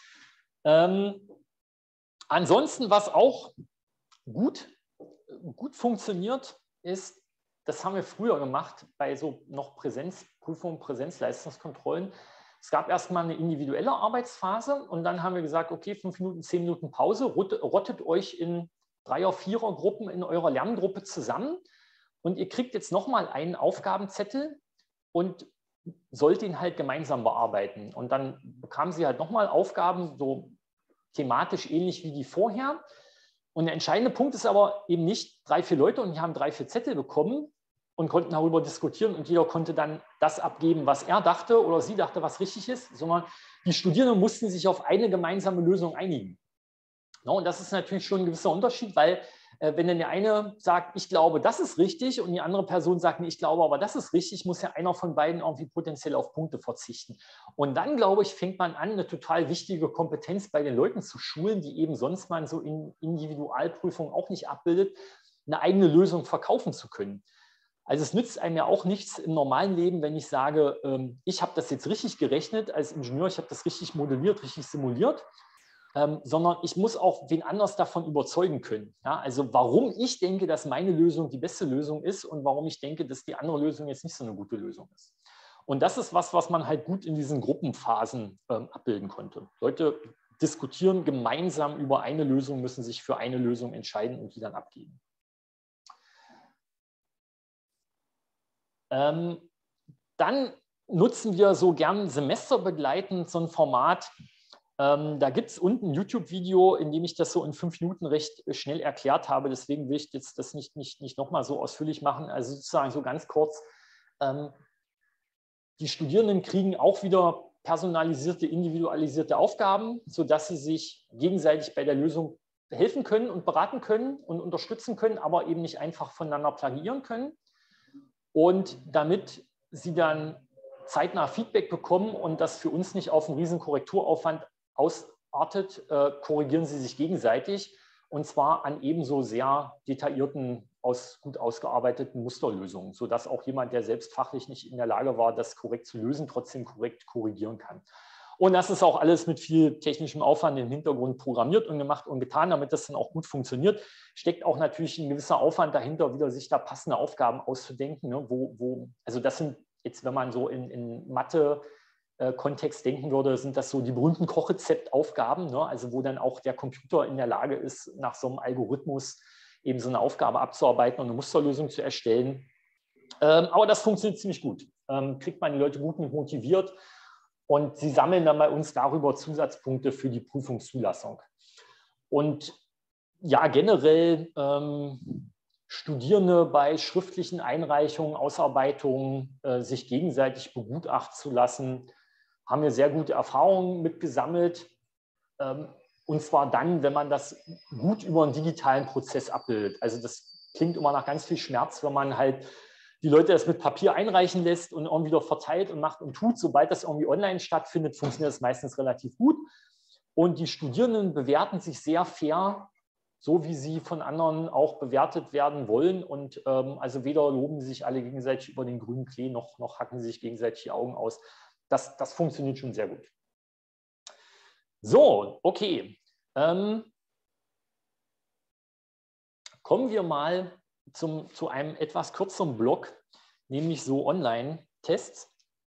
Ähm, ansonsten, was auch gut, gut funktioniert, ist, das haben wir früher gemacht bei so noch Präsenzprüfungen, Präsenzleistungskontrollen. Es gab erstmal eine individuelle Arbeitsphase und dann haben wir gesagt, okay, fünf Minuten, zehn Minuten Pause, rottet euch in Dreier-, Vierer-Gruppen in eurer Lerngruppe zusammen und ihr kriegt jetzt nochmal einen Aufgabenzettel und sollt ihn halt gemeinsam bearbeiten. Und dann bekamen sie halt nochmal Aufgaben, so thematisch ähnlich wie die vorher. Und der entscheidende Punkt ist aber eben nicht drei, vier Leute und die haben drei, vier Zettel bekommen und konnten darüber diskutieren und jeder konnte dann das abgeben, was er dachte oder sie dachte, was richtig ist, sondern die Studierenden mussten sich auf eine gemeinsame Lösung einigen. Ja, und das ist natürlich schon ein gewisser Unterschied, weil äh, wenn dann der eine sagt, ich glaube, das ist richtig und die andere Person sagt, nee, ich glaube, aber das ist richtig, muss ja einer von beiden irgendwie potenziell auf Punkte verzichten. Und dann, glaube ich, fängt man an, eine total wichtige Kompetenz bei den Leuten zu schulen, die eben sonst man so in Individualprüfungen auch nicht abbildet, eine eigene Lösung verkaufen zu können. Also es nützt einem ja auch nichts im normalen Leben, wenn ich sage, ähm, ich habe das jetzt richtig gerechnet als Ingenieur, ich habe das richtig modelliert, richtig simuliert, ähm, sondern ich muss auch wen anders davon überzeugen können. Ja, also warum ich denke, dass meine Lösung die beste Lösung ist und warum ich denke, dass die andere Lösung jetzt nicht so eine gute Lösung ist. Und das ist was, was man halt gut in diesen Gruppenphasen ähm, abbilden konnte. Leute diskutieren gemeinsam über eine Lösung, müssen sich für eine Lösung entscheiden und die dann abgeben. Ähm, dann nutzen wir so gern semesterbegleitend so ein Format. Ähm, da gibt es unten ein YouTube-Video, in dem ich das so in fünf Minuten recht schnell erklärt habe. Deswegen will ich jetzt das nicht, nicht, nicht nochmal so ausführlich machen. Also sozusagen so ganz kurz. Ähm, die Studierenden kriegen auch wieder personalisierte, individualisierte Aufgaben, sodass sie sich gegenseitig bei der Lösung helfen können und beraten können und unterstützen können, aber eben nicht einfach voneinander plagiieren können. Und damit sie dann zeitnah Feedback bekommen und das für uns nicht auf einen riesen Korrekturaufwand ausartet, äh, korrigieren sie sich gegenseitig und zwar an ebenso sehr detaillierten, aus, gut ausgearbeiteten Musterlösungen, sodass auch jemand, der selbst fachlich nicht in der Lage war, das korrekt zu lösen, trotzdem korrekt korrigieren kann. Und das ist auch alles mit viel technischem Aufwand im Hintergrund programmiert und gemacht und getan, damit das dann auch gut funktioniert. Steckt auch natürlich ein gewisser Aufwand dahinter, wieder sich da passende Aufgaben auszudenken. Ne? Wo, wo, also das sind jetzt, wenn man so in, in Mathe-Kontext denken würde, sind das so die berühmten Kochrezeptaufgaben, ne? Also wo dann auch der Computer in der Lage ist, nach so einem Algorithmus eben so eine Aufgabe abzuarbeiten und eine Musterlösung zu erstellen. Ähm, aber das funktioniert ziemlich gut. Ähm, kriegt man die Leute gut mit motiviert und sie sammeln dann bei uns darüber Zusatzpunkte für die Prüfungszulassung. Und ja, generell ähm, Studierende bei schriftlichen Einreichungen, Ausarbeitungen äh, sich gegenseitig begutachten zu lassen, haben wir sehr gute Erfahrungen mitgesammelt. Ähm, und zwar dann, wenn man das gut über einen digitalen Prozess abbildet. Also das klingt immer nach ganz viel Schmerz, wenn man halt die Leute das mit Papier einreichen lässt und irgendwie wieder verteilt und macht und tut. Sobald das irgendwie online stattfindet, funktioniert das meistens relativ gut. Und die Studierenden bewerten sich sehr fair, so wie sie von anderen auch bewertet werden wollen. Und ähm, also weder loben sie sich alle gegenseitig über den grünen Klee, noch, noch hacken sie sich gegenseitig die Augen aus. Das, das funktioniert schon sehr gut. So, okay. Ähm, kommen wir mal zum, zu einem etwas kürzeren Block, nämlich so Online-Tests.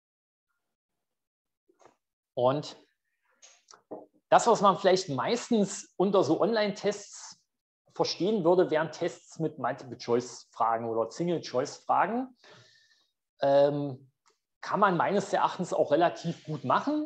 Und das, was man vielleicht meistens unter so Online-Tests verstehen würde, wären Tests mit Multiple-Choice-Fragen oder Single-Choice-Fragen. Ähm, kann man meines Erachtens auch relativ gut machen.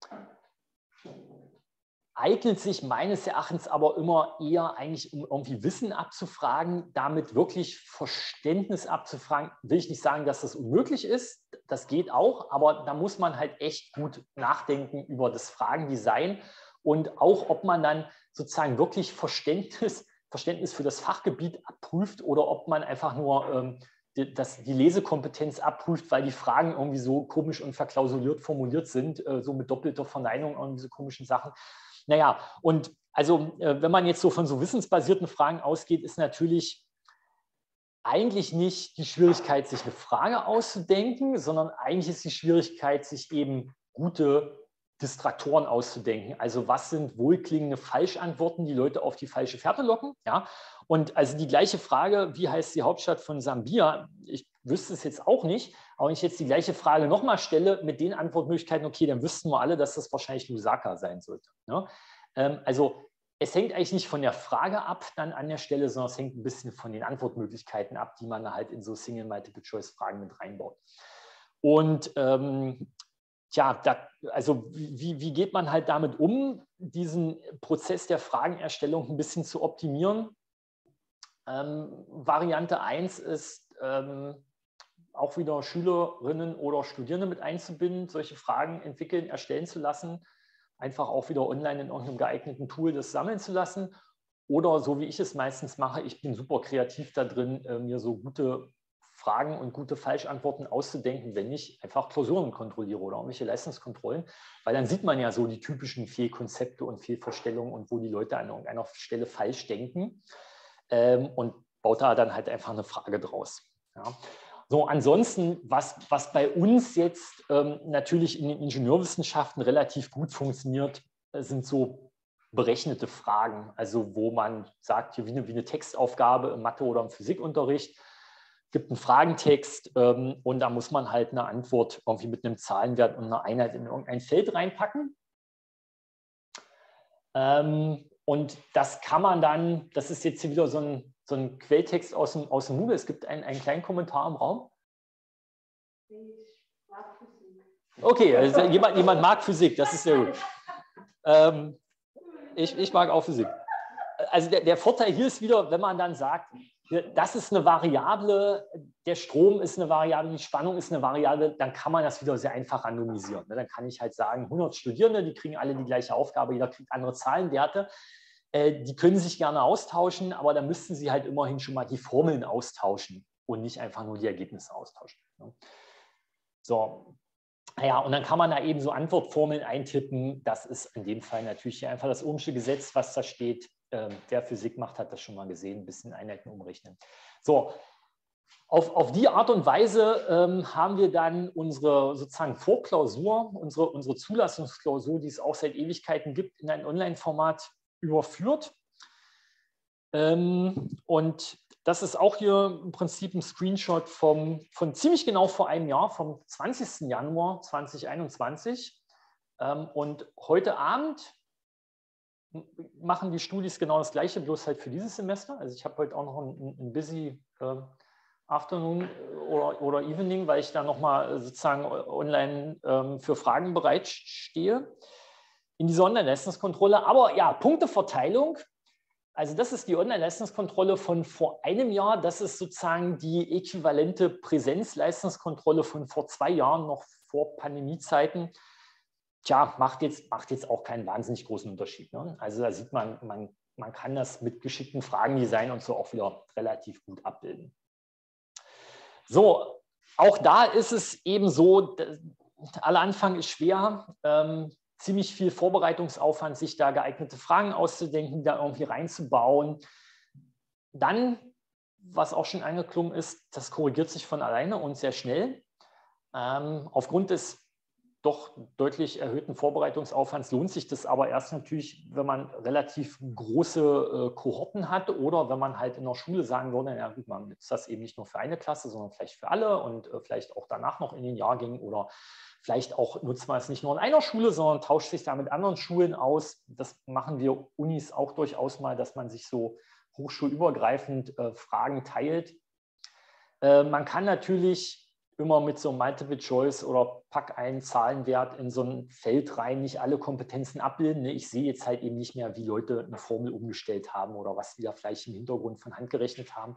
Eignet sich meines Erachtens aber immer eher eigentlich, um irgendwie Wissen abzufragen, damit wirklich Verständnis abzufragen. Will ich nicht sagen, dass das unmöglich ist, das geht auch, aber da muss man halt echt gut nachdenken über das Fragendesign und auch, ob man dann sozusagen wirklich Verständnis, Verständnis für das Fachgebiet abprüft oder ob man einfach nur ähm, die, das, die Lesekompetenz abprüft, weil die Fragen irgendwie so komisch und verklausuliert formuliert sind, äh, so mit doppelter Verneinung und diese komischen Sachen. Naja, und also äh, wenn man jetzt so von so wissensbasierten Fragen ausgeht, ist natürlich eigentlich nicht die Schwierigkeit, sich eine Frage auszudenken, sondern eigentlich ist die Schwierigkeit, sich eben gute Distraktoren auszudenken. Also was sind wohlklingende Falschantworten, die Leute auf die falsche Fährte locken? Ja? Und also die gleiche Frage, wie heißt die Hauptstadt von Sambia? Ich wüsste es jetzt auch nicht, aber wenn ich jetzt die gleiche Frage nochmal stelle mit den Antwortmöglichkeiten, okay, dann wüssten wir alle, dass das wahrscheinlich Lusaka sein sollte. Ne? Ähm, also es hängt eigentlich nicht von der Frage ab dann an der Stelle, sondern es hängt ein bisschen von den Antwortmöglichkeiten ab, die man halt in so Single-Multiple-Choice-Fragen mit reinbaut. Und ähm, tja, da, also wie, wie geht man halt damit um, diesen Prozess der Fragenerstellung ein bisschen zu optimieren? Ähm, Variante eins ist, ähm, auch wieder Schülerinnen oder Studierende mit einzubinden, solche Fragen entwickeln, erstellen zu lassen, einfach auch wieder online in irgendeinem geeigneten Tool das sammeln zu lassen. Oder so wie ich es meistens mache, ich bin super kreativ da drin, mir so gute Fragen und gute Falschantworten auszudenken, wenn ich einfach Klausuren kontrolliere oder irgendwelche Leistungskontrollen, weil dann sieht man ja so die typischen Fehlkonzepte und Fehlvorstellungen und wo die Leute an irgendeiner Stelle falsch denken ähm, und baut da dann halt einfach eine Frage draus. Ja. So, ansonsten, was, was bei uns jetzt ähm, natürlich in den Ingenieurwissenschaften relativ gut funktioniert, sind so berechnete Fragen, also wo man sagt, hier wie eine, wie eine Textaufgabe im Mathe- oder im Physikunterricht, gibt einen Fragentext ähm, und da muss man halt eine Antwort irgendwie mit einem Zahlenwert und einer Einheit in irgendein Feld reinpacken. Ähm, und das kann man dann, das ist jetzt hier wieder so ein, so ein Quelltext aus dem, aus dem Moodle. Es gibt einen, einen kleinen Kommentar im Raum. Ich mag Physik. Okay, also jemand, jemand mag Physik, das ist sehr gut. Ähm, ich, ich mag auch Physik. Also der, der Vorteil hier ist wieder, wenn man dann sagt, das ist eine Variable, der Strom ist eine Variable, die Spannung ist eine Variable, dann kann man das wieder sehr einfach randomisieren. Dann kann ich halt sagen, hundert Studierende, die kriegen alle die gleiche Aufgabe, jeder kriegt andere Zahlenwerte. Die können sich gerne austauschen, aber dann müssten sie halt immerhin schon mal die Formeln austauschen und nicht einfach nur die Ergebnisse austauschen. So, ja, und dann kann man da eben so Antwortformeln eintippen. Das ist in dem Fall natürlich einfach das ohmsche Gesetz, was da steht. Ähm, wer Physik macht, hat das schon mal gesehen, ein bisschen Einheiten umrechnen. So, Auf, auf die Art und Weise ähm, haben wir dann unsere sozusagen Vorklausur, unsere, unsere Zulassungsklausur, die es auch seit Ewigkeiten gibt, in ein Online-Format überführt. Ähm, und das ist auch hier im Prinzip ein Screenshot vom, von ziemlich genau vor einem Jahr, vom zwanzigsten Januar zweitausendeinundzwanzig. Ähm, und heute Abend machen die Studis genau das Gleiche, bloß halt für dieses Semester. Also ich habe heute auch noch ein, ein busy äh, Afternoon oder, oder Evening, weil ich da nochmal sozusagen online ähm, für Fragen bereitstehe in dieser Online-Leistungskontrolle. Aber ja, Punkteverteilung. Also das ist die Online-Leistungskontrolle von vor einem Jahr. Das ist sozusagen die äquivalente Präsenzleistungskontrolle von vor zwei Jahren, noch vor Pandemiezeiten. Tja, macht jetzt, macht jetzt auch keinen wahnsinnig großen Unterschied. Ne? Also da sieht man, man, man kann das mit geschicktem Fragendesign und so auch wieder relativ gut abbilden. So, auch da ist es eben so, aller Anfang ist schwer, ähm, ziemlich viel Vorbereitungsaufwand, sich da geeignete Fragen auszudenken, da irgendwie reinzubauen. Dann, was auch schon angeklungen ist, das korrigiert sich von alleine und sehr schnell. Ähm, aufgrund des doch deutlich erhöhten Vorbereitungsaufwands lohnt sich das aber erst natürlich, wenn man relativ große äh, Kohorten hat oder wenn man halt in der Schule sagen würde, ja gut, man nutzt das eben nicht nur für eine Klasse, sondern vielleicht für alle und äh, vielleicht auch danach noch in den Jahrgängen oder vielleicht auch nutzt man es nicht nur in einer Schule, sondern tauscht sich da mit anderen Schulen aus. Das machen wir Unis auch durchaus mal, dass man sich so hochschulübergreifend äh, Fragen teilt. Äh, man kann natürlich immer mit so Multiple Choice oder pack einen Zahlenwert in so ein Feld rein, nicht alle Kompetenzen abbilden. Ich sehe jetzt halt eben nicht mehr, wie Leute eine Formel umgestellt haben oder was die da vielleicht im Hintergrund von Hand gerechnet haben.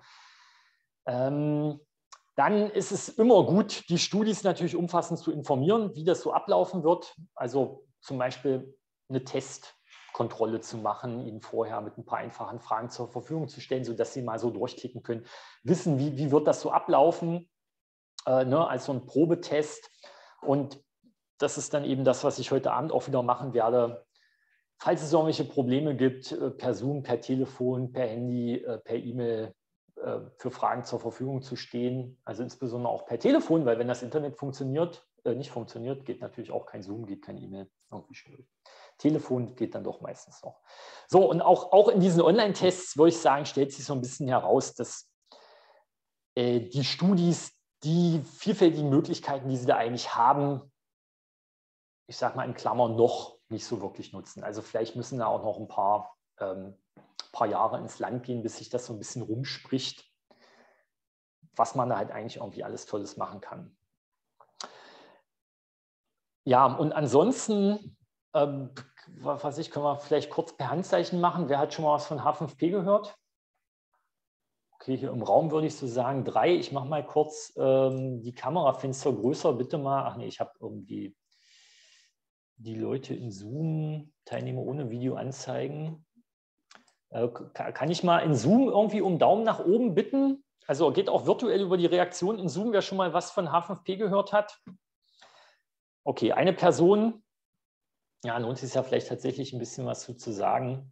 Ähm, dann ist es immer gut, die Studis natürlich umfassend zu informieren, wie das so ablaufen wird. Also zum Beispiel eine Testkontrolle zu machen, ihnen vorher mit ein paar einfachen Fragen zur Verfügung zu stellen, sodass sie mal so durchklicken können, wissen, wie, wie wird das so ablaufen. Äh, ne, als so ein Probetest. Und das ist dann eben das, was ich heute Abend auch wieder machen werde. Falls es irgendwelche Probleme gibt, äh, per Zoom, per Telefon, per Handy, äh, per E-Mail äh, für Fragen zur Verfügung zu stehen. Also insbesondere auch per Telefon, weil wenn das Internet funktioniert, äh, nicht funktioniert, geht natürlich auch kein Zoom, geht kein E-Mail. Irgendwie schwierig. Telefon geht dann doch meistens noch. So, und auch, auch in diesen Online-Tests, würde ich sagen, stellt sich so ein bisschen heraus, dass äh, die Studis die vielfältigen Möglichkeiten, die sie da eigentlich haben, ich sage mal in Klammern, noch nicht so wirklich nutzen. Also vielleicht müssen da auch noch ein paar, ähm, paar Jahre ins Land gehen, bis sich das so ein bisschen rumspricht, was man da halt eigentlich irgendwie alles Tolles machen kann. Ja, und ansonsten, ähm, was weiß ich, können wir vielleicht kurz per Handzeichen machen. Wer hat schon mal was von H fünf P gehört? Okay, hier im Raum würde ich so sagen drei. Ich mache mal kurz ähm, die Kamerafenster größer. Bitte mal. Ach nee, ich habe irgendwie die Leute in Zoom, Teilnehmer ohne Video anzeigen. Äh, kann ich mal in Zoom irgendwie um Daumen nach oben bitten? Also geht auch virtuell über die Reaktion in Zoom, wer schon mal was von H fünf P gehört hat. Okay, eine Person. Ja, lohnt sich ja vielleicht tatsächlich ein bisschen was zu sagen.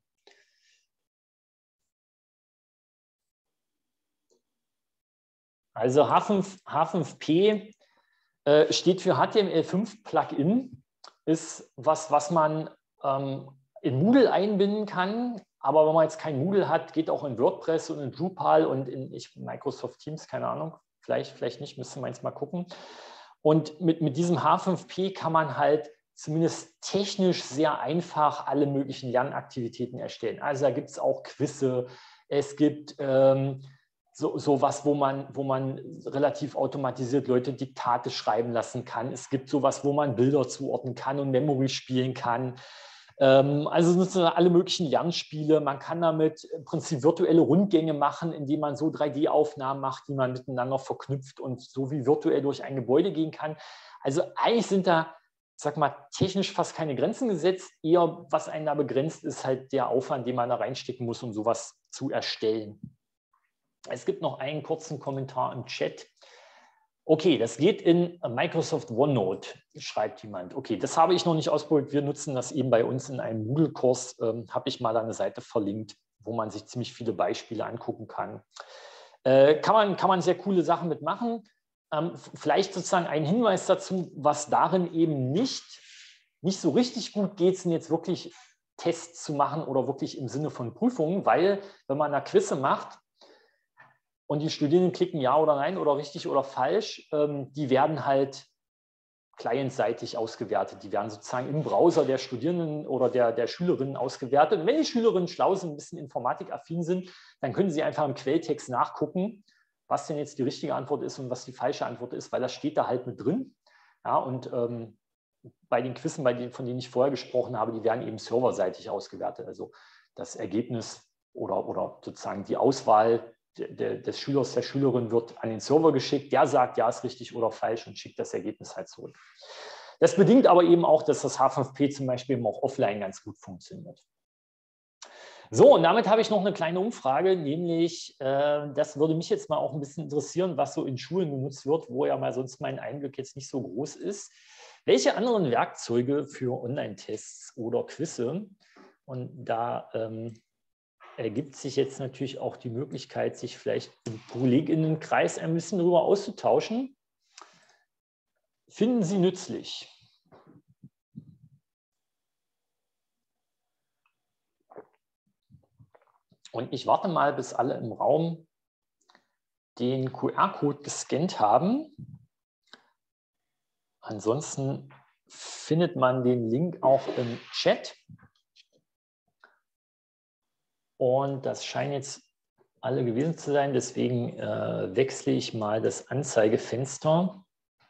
Also H fünf, H fünf P äh, steht für H T M L fünf Plugin, ist was, was man ähm, in Moodle einbinden kann, aber wenn man jetzt kein Moodle hat, geht auch in WordPress und in Drupal und in ich, Microsoft Teams, keine Ahnung, vielleicht, vielleicht nicht, müsste man jetzt mal gucken. Und mit, mit diesem H fünf P kann man halt zumindest technisch sehr einfach alle möglichen Lernaktivitäten erstellen. Also da gibt es auch Quizze, es gibt ähm, so, so was, wo man, wo man relativ automatisiert Leute Diktate schreiben lassen kann. Es gibt sowas, wo man Bilder zuordnen kann und Memory spielen kann. Ähm, also nutzen alle möglichen Lernspiele. Man kann damit im Prinzip virtuelle Rundgänge machen, indem man so drei D Aufnahmen macht, die man miteinander verknüpft und so wie virtuell durch ein Gebäude gehen kann. Also eigentlich sind da, sag mal, technisch fast keine Grenzen gesetzt. Eher, was einen da begrenzt, ist halt der Aufwand, den man da reinstecken muss, um sowas zu erstellen. Es gibt noch einen kurzen Kommentar im Chat. Okay, das geht in Microsoft OneNote, schreibt jemand. Okay, das habe ich noch nicht ausprobiert. Wir nutzen das eben bei uns in einem Moodle-Kurs. Ähm, habe ich mal eine Seite verlinkt, wo man sich ziemlich viele Beispiele angucken kann. Äh, kann man, kann man sehr coole Sachen mitmachen. Ähm, vielleicht sozusagen ein Hinweis dazu, was darin eben nicht, nicht so richtig gut geht, sind jetzt wirklich Tests zu machen oder wirklich im Sinne von Prüfungen, weil wenn man eine Quizze macht und die Studierenden klicken ja oder nein oder richtig oder falsch, ähm, die werden halt clientseitig ausgewertet. Die werden sozusagen im Browser der Studierenden oder der, der Schülerinnen ausgewertet. Und wenn die Schülerinnen schlau sind, ein bisschen informatikaffin sind, dann können sie einfach im Quelltext nachgucken, was denn jetzt die richtige Antwort ist und was die falsche Antwort ist, weil das steht da halt mit drin. Ja, und ähm, bei den Quizzen, bei denen, von denen ich vorher gesprochen habe, die werden eben serverseitig ausgewertet. Also das Ergebnis oder, oder sozusagen die Auswahl de, des Schülers, der Schülerin wird an den Server geschickt. Der sagt, ja, ist richtig oder falsch und schickt das Ergebnis halt zurück. Das bedingt aber eben auch, dass das H fünf P zum Beispiel eben auch offline ganz gut funktioniert. So, und damit habe ich noch eine kleine Umfrage, nämlich, äh, das würde mich jetzt mal auch ein bisschen interessieren, was so in Schulen genutzt wird, wo ja mal sonst mein Einblick jetzt nicht so groß ist. Welche anderen Werkzeuge für Online-Tests oder Quizze? Und da ähm, ergibt sich jetzt natürlich auch die Möglichkeit, sich vielleicht im KollegInnenkreis ein bisschen darüber auszutauschen. Finden Sie nützlich? Und ich warte mal, bis alle im Raum den Q R-Code gescannt haben. Ansonsten findet man den Link auch im Chat. Und das scheinen jetzt alle gewesen zu sein. Deswegen äh, wechsle ich mal das Anzeigefenster.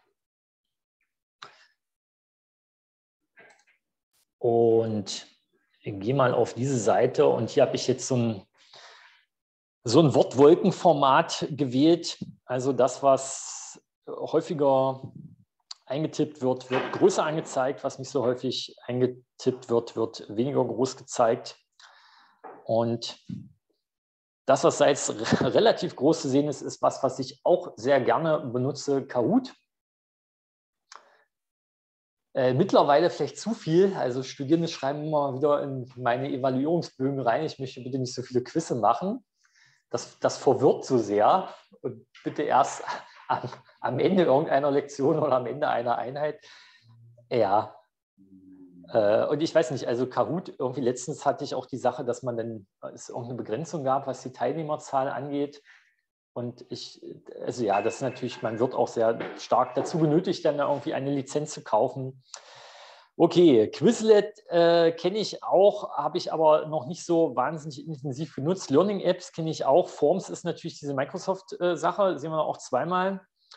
Und gehe mal auf diese Seite. Und hier habe ich jetzt so ein, so ein Wortwolkenformat gewählt. Also das, was häufiger eingetippt wird, wird größer angezeigt. Was nicht so häufig eingetippt wird, wird weniger groß gezeigt. Und das, was da jetzt relativ groß zu sehen ist, ist was, was ich auch sehr gerne benutze, Kahoot. Äh, mittlerweile vielleicht zu viel. Also Studierende schreiben immer wieder in meine Evaluierungsbögen rein, ich möchte bitte nicht so viele Quizze machen. Das, das verwirrt so sehr. Und bitte erst am, am Ende irgendeiner Lektion oder am Ende einer Einheit. Ja. Äh, und ich weiß nicht, also Kahoot, irgendwie letztens hatte ich auch die Sache, dass man dann, es irgendeine Begrenzung gab, was die Teilnehmerzahl angeht. Und ich, also ja, das ist natürlich, man wird auch sehr stark dazu genötigt, dann irgendwie eine Lizenz zu kaufen. Okay, Quizlet äh, kenne ich auch, habe ich aber noch nicht so wahnsinnig intensiv genutzt. Learning Apps kenne ich auch. Forms ist natürlich diese Microsoft-Sache, sehen wir auch zweimal.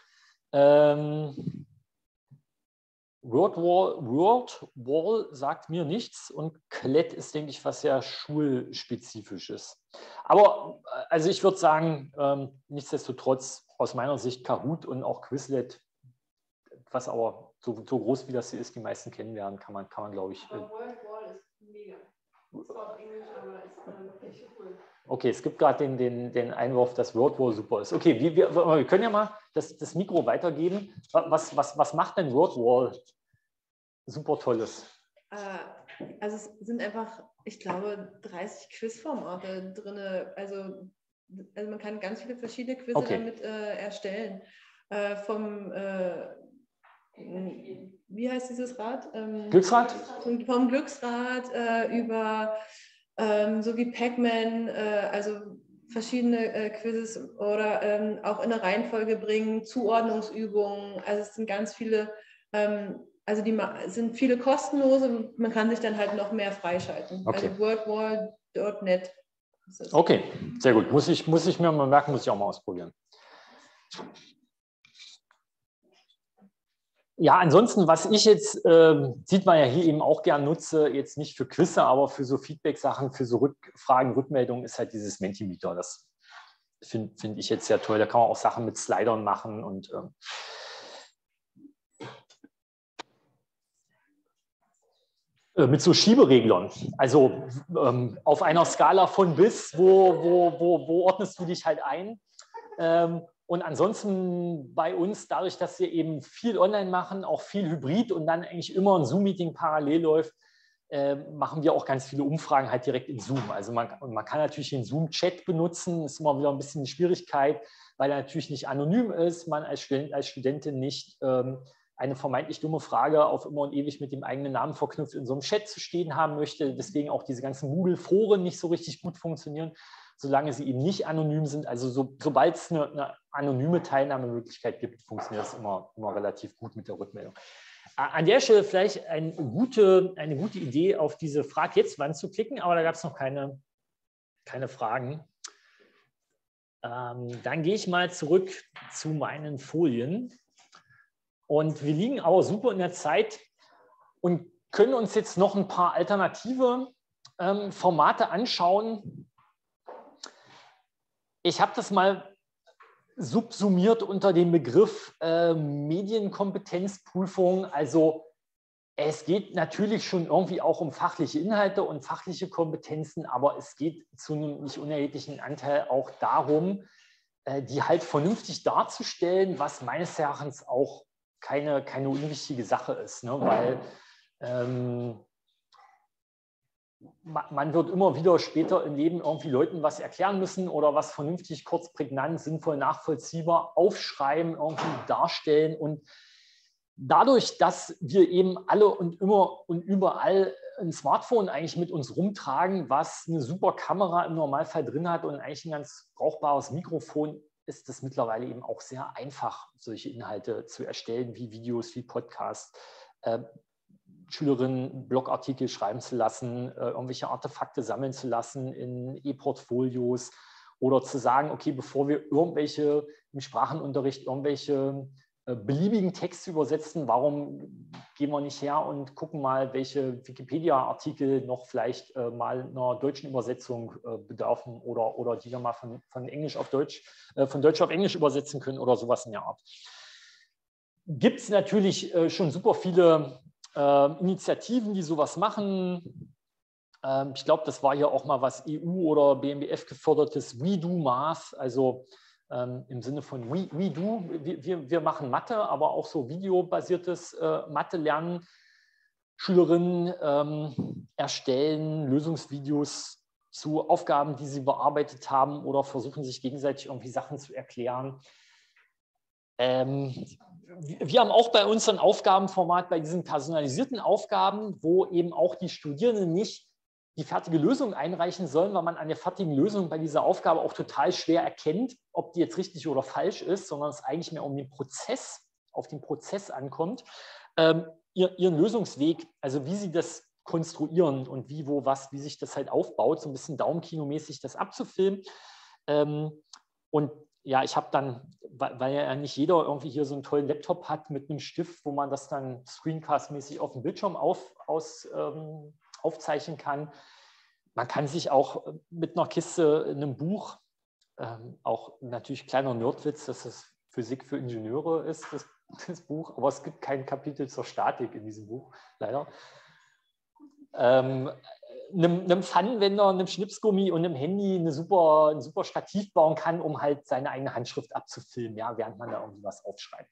Ähm, WordWall, WordWall sagt mir nichts und Klett ist, denke ich, was sehr schulspezifisches. Aber also ich würde sagen, ähm, nichtsdestotrotz aus meiner Sicht Kahoot und auch Quizlet, was aber so, so groß wie das hier ist, die meisten kennen werden, kann man, kann man glaube ich. Aber WordWall ist mega. Ist zwar auf Englisch, aber ist äh, wirklich cool. Okay, es gibt gerade den, den, den Einwurf, dass WordWall super ist. Okay, wir, wir, wir können ja mal das, das Mikro weitergeben. Was, was, was macht denn WordWall super Tolles? Also es sind einfach, ich glaube, dreißig Quizformate drin. Also, also man kann ganz viele verschiedene Quizze okay. damit äh, erstellen. Äh, vom, äh, wie heißt dieses Rad? Ähm, Glücksrad? Vom, vom Glücksrad äh, über ähm, so wie Pac-Man, äh, also verschiedene äh, Quizzes oder ähm, auch in eine Reihenfolge bringen, Zuordnungsübungen. Also es sind ganz viele ähm, Also die sind viele kostenlose und man kann sich dann halt noch mehr freischalten. Okay. Also wordwall Punkt net. Okay, sehr gut. Muss ich, muss ich mir mal merken, muss ich auch mal ausprobieren. Ja, ansonsten, was ich jetzt, äh, sieht man ja hier eben auch gern nutze, jetzt nicht für Quizze, aber für so Feedback-Sachen, für so Rückfragen, Rückmeldungen, ist halt dieses Mentimeter. Das finde find ich jetzt sehr toll. Da kann man auch Sachen mit Slidern machen und ähm, mit so Schiebereglern. Also ähm, auf einer Skala von bis, wo, wo, wo, wo ordnest du dich halt ein? Ähm, und ansonsten bei uns, dadurch, dass wir eben viel online machen, auch viel Hybrid und dann eigentlich immer ein Zoom-Meeting parallel läuft, äh, machen wir auch ganz viele Umfragen halt direkt in Zoom. Also man, man kann natürlich den Zoom-Chat benutzen, ist immer wieder ein bisschen die Schwierigkeit, weil er natürlich nicht anonym ist, man als, Student, als Studentin nicht ähm, eine vermeintlich dumme Frage auf immer und ewig mit dem eigenen Namen verknüpft in so einem Chat zu stehen haben möchte, deswegen auch diese ganzen Moodle-Foren nicht so richtig gut funktionieren, solange sie eben nicht anonym sind. Also so, sobald es eine, eine anonyme Teilnahmemöglichkeit gibt, funktioniert es immer, immer relativ gut mit der Rückmeldung. An der Stelle vielleicht eine gute, eine gute Idee, auf diese Frag-Jetzt-Wand zu klicken, aber da gab es noch keine, keine Fragen. Ähm, dann gehe ich mal zurück zu meinen Folien. Und wir liegen aber super in der Zeit und können uns jetzt noch ein paar alternative ähm, Formate anschauen. Ich habe das mal subsumiert unter dem Begriff äh, Medienkompetenzprüfung. Also es geht natürlich schon irgendwie auch um fachliche Inhalte und fachliche Kompetenzen, aber es geht zu einem nicht unerheblichen Anteil auch darum, äh, die halt vernünftig darzustellen, was meines Erachtens auch keine, keine unwichtige Sache ist, ne? Weil ähm, man wird immer wieder später im Leben irgendwie Leuten was erklären müssen oder was vernünftig, kurz, prägnant, sinnvoll, nachvollziehbar aufschreiben, irgendwie darstellen. Und dadurch, dass wir eben alle und immer und überall ein Smartphone eigentlich mit uns rumtragen, was eine super Kamera im Normalfall drin hat und eigentlich ein ganz brauchbares Mikrofon, ist es mittlerweile eben auch sehr einfach, solche Inhalte zu erstellen, wie Videos, wie Podcasts, äh, Schülerinnen Blogartikel schreiben zu lassen, äh, irgendwelche Artefakte sammeln zu lassen in E-Portfolios oder zu sagen, okay, bevor wir irgendwelche im Sprachenunterricht irgendwelche äh, beliebigen Texte übersetzen, warum gehen wir nicht her und gucken mal, welche Wikipedia-Artikel noch vielleicht äh, mal einer deutschen Übersetzung äh, bedürfen oder, oder die wir mal von, von Englisch auf Deutsch, äh, von Deutsch auf Englisch übersetzen können oder sowas in der Art. Gibt es natürlich äh, schon super viele äh, Initiativen, die sowas machen. Ähm, ich glaube, das war hier auch mal was E U- oder B M B F gefördertes We Do Math, also ähm, im Sinne von We, we Do, wir, wir, wir machen Mathe, aber auch so videobasiertes äh, Mathe-Lernen. Schülerinnen ähm, erstellen Lösungsvideos zu Aufgaben, die sie bearbeitet haben oder versuchen sich gegenseitig irgendwie Sachen zu erklären. Ähm, wir haben auch bei uns ein Aufgabenformat bei diesen personalisierten Aufgaben, wo eben auch die Studierenden nicht die fertige Lösung einreichen sollen, weil man an der fertigen Lösung bei dieser Aufgabe auch total schwer erkennt, ob die jetzt richtig oder falsch ist, sondern es eigentlich mehr um den Prozess, auf den Prozess ankommt, ähm, ihren Lösungsweg, also wie sie das konstruieren und wie, wo, was, wie sich das halt aufbaut, so ein bisschen Daumenkinomäßig das abzufilmen. Ähm, und ja, ich habe dann, weil ja nicht jeder irgendwie hier so einen tollen Laptop hat mit einem Stift, wo man das dann screencast-mäßig auf dem Bildschirm auf, aus, ähm, aufzeichnen kann. Man kann sich auch mit einer Kiste in einem Buch, ähm, auch natürlich kleiner Nerdwitz, dass es Physik für Ingenieure ist, das, das Buch, aber es gibt kein Kapitel zur Statik in diesem Buch, leider. Ähm, einem, einem Pfannenwender, einem Schnipsgummi und einem Handy eine super, ein super Stativ bauen kann, um halt seine eigene Handschrift abzufilmen, ja, während man da irgendwie was aufschreibt.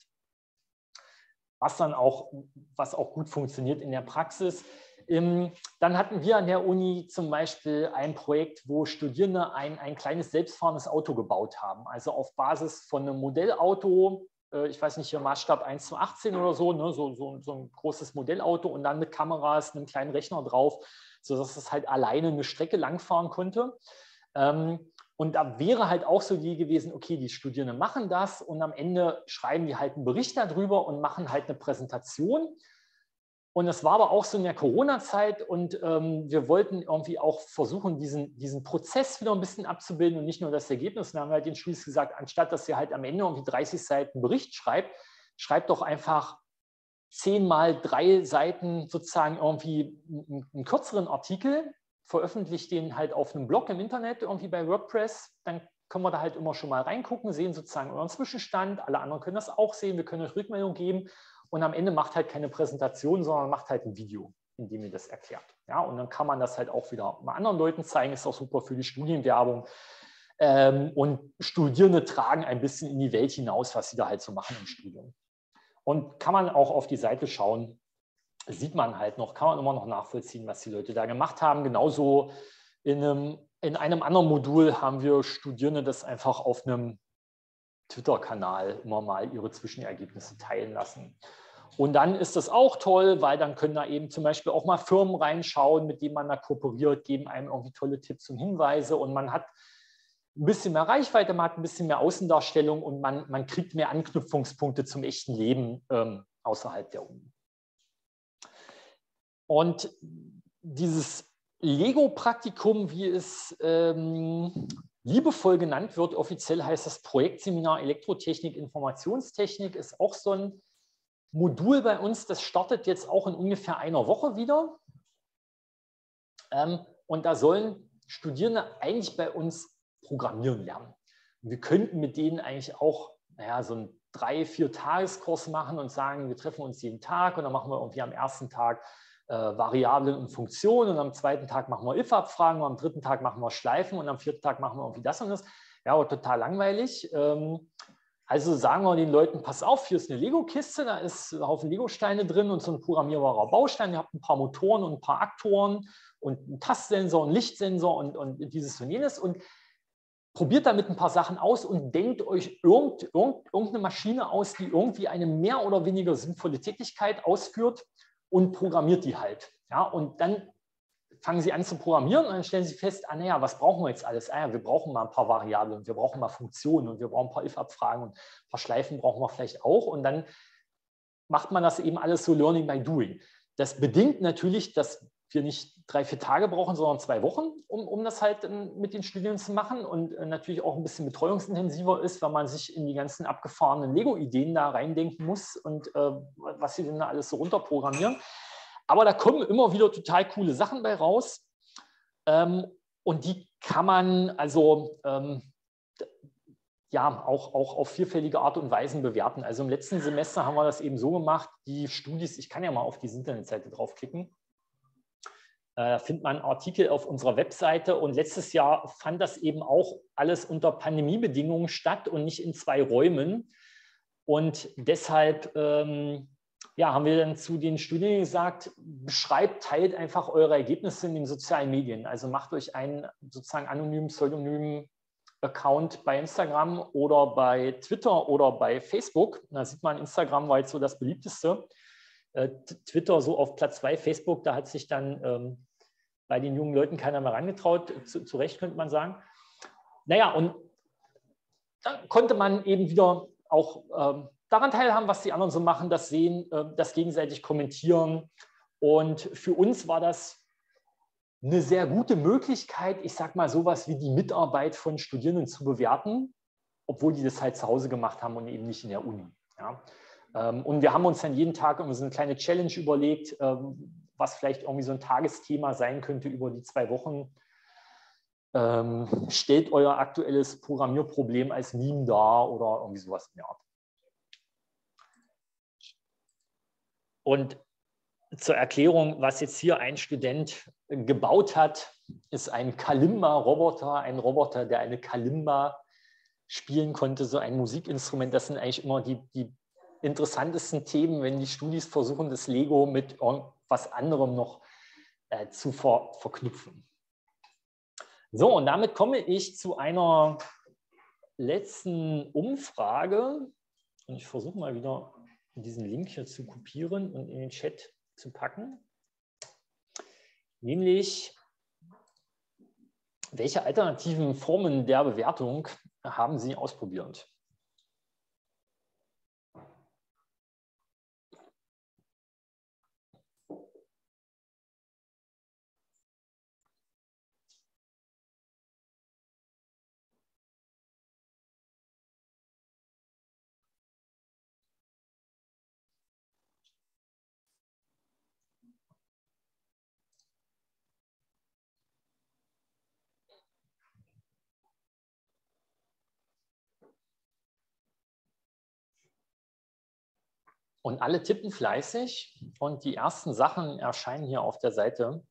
Was dann auch, was auch gut funktioniert in der Praxis. Ähm, dann hatten wir an der Uni zum Beispiel ein Projekt, wo Studierende ein, ein kleines selbstfahrendes Auto gebaut haben. Also auf Basis von einem Modellauto, äh, ich weiß nicht, hier Maßstab eins zu achtzehn oder so, ne, so, so, so ein großes Modellauto und dann mit Kameras, einem kleinen Rechner drauf, sodass es halt alleine eine Strecke langfahren konnte. Ähm, und da wäre halt auch so die gewesen, okay, die Studierenden machen das und am Ende schreiben die halt einen Bericht darüber und machen halt eine Präsentation. Und das war aber auch so in der Corona-Zeit und ähm, wir wollten irgendwie auch versuchen, diesen, diesen Prozess wieder ein bisschen abzubilden und nicht nur das Ergebnis. Und dann haben wir halt den Studis gesagt, anstatt dass ihr halt am Ende irgendwie dreißig Seiten Bericht schreibt, schreibt doch einfach zehn mal drei Seiten sozusagen irgendwie einen, einen kürzeren Artikel, veröffentlicht den halt auf einem Blog im Internet, irgendwie bei WordPress, dann können wir da halt immer schon mal reingucken, sehen sozusagen euren Zwischenstand, alle anderen können das auch sehen, wir können euch Rückmeldung geben und am Ende macht halt keine Präsentation, sondern macht halt ein Video, in dem ihr das erklärt. Ja, und dann kann man das halt auch wieder mal anderen Leuten zeigen, ist auch super für die Studienwerbung. Ähm, und Studierende tragen ein bisschen in die Welt hinaus, was sie da halt so machen im Studium. Und kann man auch auf die Seite schauen, sieht man halt noch, kann man immer noch nachvollziehen, was die Leute da gemacht haben. Genauso in einem, in einem anderen Modul haben wir Studierende das einfach auf einem Twitter-Kanal immer mal ihre Zwischenergebnisse teilen lassen. Und dann ist das auch toll, weil dann können da eben zum Beispiel auch mal Firmen reinschauen, mit denen man da kooperiert, geben einem irgendwie tolle Tipps und Hinweise und man hat ein bisschen mehr Reichweite, man hat ein bisschen mehr Außendarstellung und man, man kriegt mehr Anknüpfungspunkte zum echten Leben ähm, außerhalb der Uni. Und dieses Lego-Praktikum, wie es ähm, liebevoll genannt wird, offiziell heißt das Projektseminar Elektrotechnik, Informationstechnik, ist auch so ein Modul bei uns, das startet jetzt auch in ungefähr einer Woche wieder. Ähm, und da sollen Studierende eigentlich bei uns programmieren lernen. Und wir könnten mit denen eigentlich auch naja, so einen drei-, vier-Tageskurs machen und sagen, wir treffen uns jeden Tag und dann machen wir irgendwie am ersten Tag äh, Variablen und Funktionen und am zweiten Tag machen wir if-Abfragen und am dritten Tag machen wir Schleifen und am vierten Tag machen wir irgendwie das und das. Ja, aber total langweilig. Ähm, Also sagen wir den Leuten, pass auf, hier ist eine Lego-Kiste, da ist ein Haufen Lego-Steine drin und so ein programmierbarer Baustein. Ihr habt ein paar Motoren und ein paar Aktoren und einen Tastsensor, einen Lichtsensor und, und dieses und jenes und probiert damit ein paar Sachen aus und denkt euch irgend, irgend, irgendeine Maschine aus, die irgendwie eine mehr oder weniger sinnvolle Tätigkeit ausführt und programmiert die halt. Ja, und dann fangen Sie an zu programmieren und dann stellen Sie fest, ah, naja, was brauchen wir jetzt alles? Ah, ja, wir brauchen mal ein paar Variablen und wir brauchen mal Funktionen und wir brauchen ein paar if-Abfragen und ein paar Schleifen brauchen wir vielleicht auch. Und dann macht man das eben alles so Learning by Doing. Das bedingt natürlich, dass wir nicht drei, vier Tage brauchen, sondern zwei Wochen, um, um das halt mit den Studierenden zu machen und natürlich auch ein bisschen betreuungsintensiver ist, weil man sich in die ganzen abgefahrenen Lego-Ideen da reindenken muss und äh, was sie denn da alles so runterprogrammieren. Aber da kommen immer wieder total coole Sachen bei raus. Ähm, und die kann man also ähm, ja auch, auch auf vielfältige Art und Weisen bewerten. Also im letzten Semester haben wir das eben so gemacht, die Studis, ich kann ja mal auf diese Internetseite draufklicken, da äh, findet man einen Artikel auf unserer Webseite und letztes Jahr fand das eben auch alles unter Pandemiebedingungen statt und nicht in zwei Räumen. Und deshalb ähm, ja, haben wir dann zu den Studierenden gesagt, beschreibt, teilt einfach eure Ergebnisse in den sozialen Medien. Also macht euch einen sozusagen anonymen, pseudonymen Account bei Instagram oder bei Twitter oder bei Facebook. Da sieht man, Instagram war jetzt so das beliebteste. Äh, Twitter so auf Platz zwei, Facebook, da hat sich dann ähm, bei den jungen Leuten keiner mehr rangetraut. Zu, zu Recht könnte man sagen. Naja, und dann konnte man eben wieder auch ähm, daran teilhaben, was die anderen so machen, das sehen, äh, das gegenseitig kommentieren. Und für uns war das eine sehr gute Möglichkeit, ich sage mal sowas wie die Mitarbeit von Studierenden zu bewerten, obwohl die das halt zu Hause gemacht haben und eben nicht in der Uni. Ja. Ähm, und wir haben uns dann jeden Tag irgendwie so eine kleine Challenge überlegt, ähm, was vielleicht irgendwie so ein Tagesthema sein könnte über die zwei Wochen. Ähm, stellt euer aktuelles Programmierproblem als Meme dar oder irgendwie sowas in der Art. Und zur Erklärung, was jetzt hier ein Student gebaut hat, ist ein Kalimba-Roboter, ein Roboter, der eine Kalimba spielen konnte, so ein Musikinstrument. Das sind eigentlich immer die, die interessantesten Themen, wenn die Studis versuchen, das Lego mit irgendwas anderem noch äh, zu ver verknüpfen. So, und damit komme ich zu einer letzten Umfrage. Und ich versuche mal wieder diesen Link hier zu kopieren und in den Chat zu packen. Nämlich, welche alternativen Formen der Bewertung haben Sie ausprobiert? Und alle tippen fleißig und die ersten Sachen erscheinen hier auf der Seite.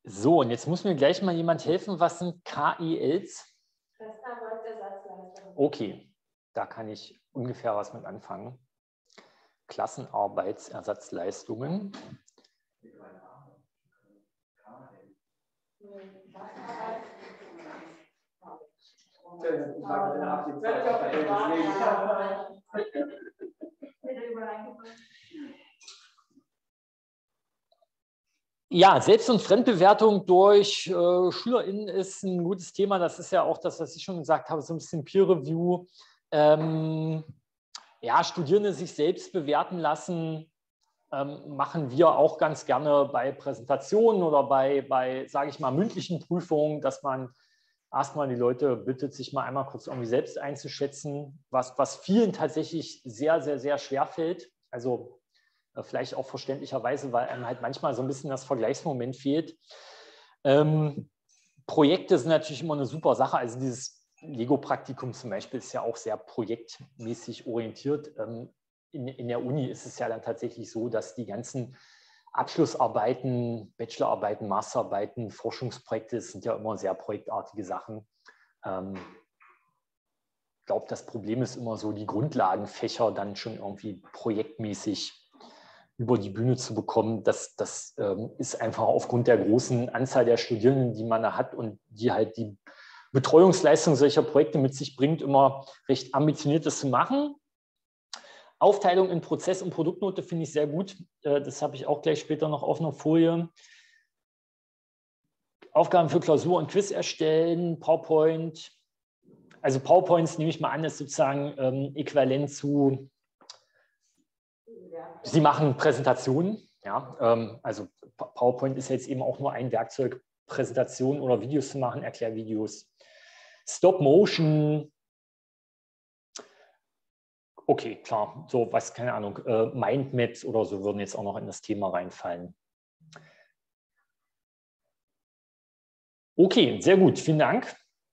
So, und jetzt muss mir gleich mal jemand helfen, was sind K E Ls? Klassenarbeitsersatzleistung. Okay, da kann ich ungefähr was mit anfangen. Klassenarbeitsersatzleistungen. Ja, Selbst- und Fremdbewertung durch äh, SchülerInnen ist ein gutes Thema. Das ist ja auch das, was ich schon gesagt habe, so ein bisschen Peer Review. Ähm, ja, Studierende sich selbst bewerten lassen, ähm, machen wir auch ganz gerne bei Präsentationen oder bei, bei sage ich mal, mündlichen Prüfungen, dass man erstmal die Leute bittet, sich mal einmal kurz irgendwie selbst einzuschätzen, was, was vielen tatsächlich sehr, sehr, sehr schwer fällt. Also vielleicht auch verständlicherweise, weil einem halt manchmal so ein bisschen das Vergleichsmoment fehlt. Ähm, Projekte sind natürlich immer eine super Sache. Also dieses Lego-Praktikum zum Beispiel ist ja auch sehr projektmäßig orientiert. Ähm, in, in der Uni ist es ja dann tatsächlich so, dass die ganzen Abschlussarbeiten, Bachelorarbeiten, Masterarbeiten, Forschungsprojekte, das sind ja immer sehr projektartige Sachen. Ähm, ich glaube, das Problem ist immer so, die Grundlagenfächer dann schon irgendwie projektmäßig über die Bühne zu bekommen. Das, das ähm, ist einfach aufgrund der großen Anzahl der Studierenden, die man da hat und die halt die Betreuungsleistung solcher Projekte mit sich bringt, immer recht ambitioniert das zu machen. Aufteilung in Prozess- und Produktnote finde ich sehr gut. Äh, das habe ich auch gleich später noch auf einer Folie. Aufgaben für Klausur und Quiz erstellen, PowerPoint. Also PowerPoints nehme ich mal an, ist sozusagen ähm, äquivalent zu, Sie machen Präsentationen. Ja, ähm, also PowerPoint ist jetzt eben auch nur ein Werkzeug, Präsentationen oder Videos zu machen, Erklärvideos. Stop Motion. Okay, klar, so was, keine Ahnung, äh, Mindmaps oder so würden jetzt auch noch in das Thema reinfallen. Okay, sehr gut, vielen Dank.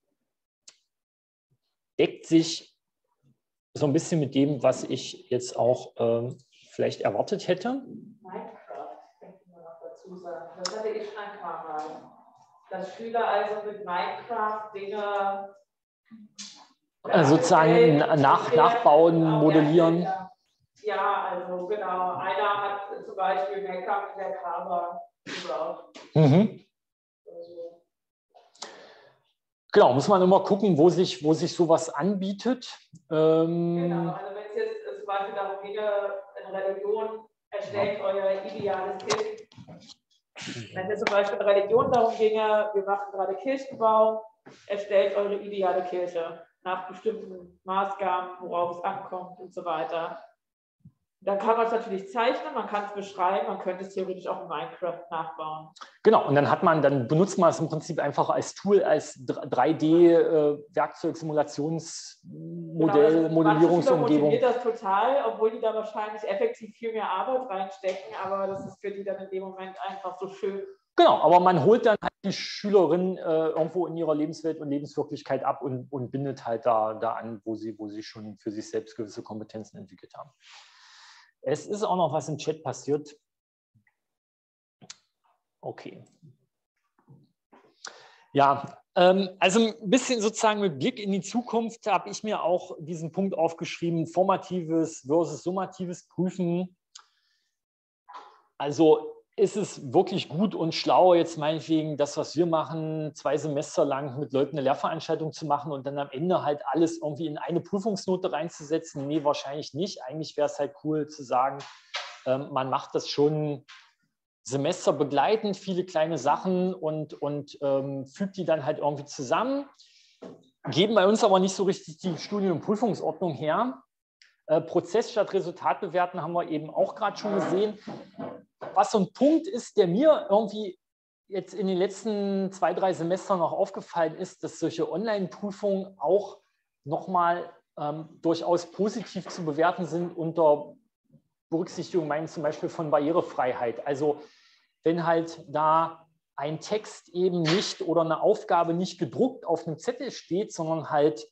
Deckt sich so ein bisschen mit dem, was ich jetzt auch ähm, vielleicht erwartet hätte. Minecraft, könnte man noch dazu sagen. Das hatte ich schon erfahren. Dass Schüler also mit Minecraft Dinge Also sozusagen nach, nachbauen, modellieren. Ja, also genau. Einer hat zum Beispiel Make-up mit der Kamera gebraucht. Mhm. Also. Genau, muss man immer gucken, wo sich, wo sich sowas anbietet. Ähm, genau, also wenn es jetzt zum Beispiel darum ginge, in Religion erstellt ja. euer ideales Kind. Wenn es zum Beispiel in Religion darum ginge, wir machen gerade Kirchenbau, erstellt eure ideale Kirche nach bestimmten Maßgaben, worauf es ankommt und so weiter. Dann kann man es natürlich zeichnen, man kann es beschreiben, man könnte es theoretisch auch in Minecraft nachbauen. Genau, und dann hat man, dann benutzt man es im Prinzip einfach als Tool, als drei D-Werkzeug, Simulationsmodell, genau, Modellierungsumgebung. Motiviert das total, obwohl die da wahrscheinlich effektiv viel mehr Arbeit reinstecken, aber das ist für die dann in dem Moment einfach so schön. Genau, aber man holt dann halt die Schülerin äh, irgendwo in ihrer Lebenswelt und Lebenswirklichkeit ab und, und bindet halt da, da an, wo sie, wo sie schon für sich selbst gewisse Kompetenzen entwickelt haben. Es ist auch noch was im Chat passiert. Okay. Ja, ähm, also ein bisschen sozusagen mit Blick in die Zukunft habe ich mir auch diesen Punkt aufgeschrieben, formatives versus summatives Prüfen. Also ist es wirklich gut und schlau, jetzt meinetwegen das, was wir machen, zwei Semester lang mit Leuten eine Lehrveranstaltung zu machen und dann am Ende halt alles irgendwie in eine Prüfungsnote reinzusetzen? Nee, wahrscheinlich nicht. Eigentlich wäre es halt cool zu sagen, ähm, man macht das schon semesterbegleitend, viele kleine Sachen und, und ähm, fügt die dann halt irgendwie zusammen. Geben bei uns aber nicht so richtig die Studien- und Prüfungsordnung her. Äh, Prozess statt Resultat bewerten haben wir eben auch gerade schon gesehen. Was so ein Punkt ist, der mir irgendwie jetzt in den letzten zwei, drei Semestern noch aufgefallen ist, dass solche Online-Prüfungen auch nochmal ähm, durchaus positiv zu bewerten sind unter Berücksichtigung meinen zum Beispiel von Barrierefreiheit. Also wenn halt da ein Text eben nicht oder eine Aufgabe nicht gedruckt auf einem Zettel steht, sondern halt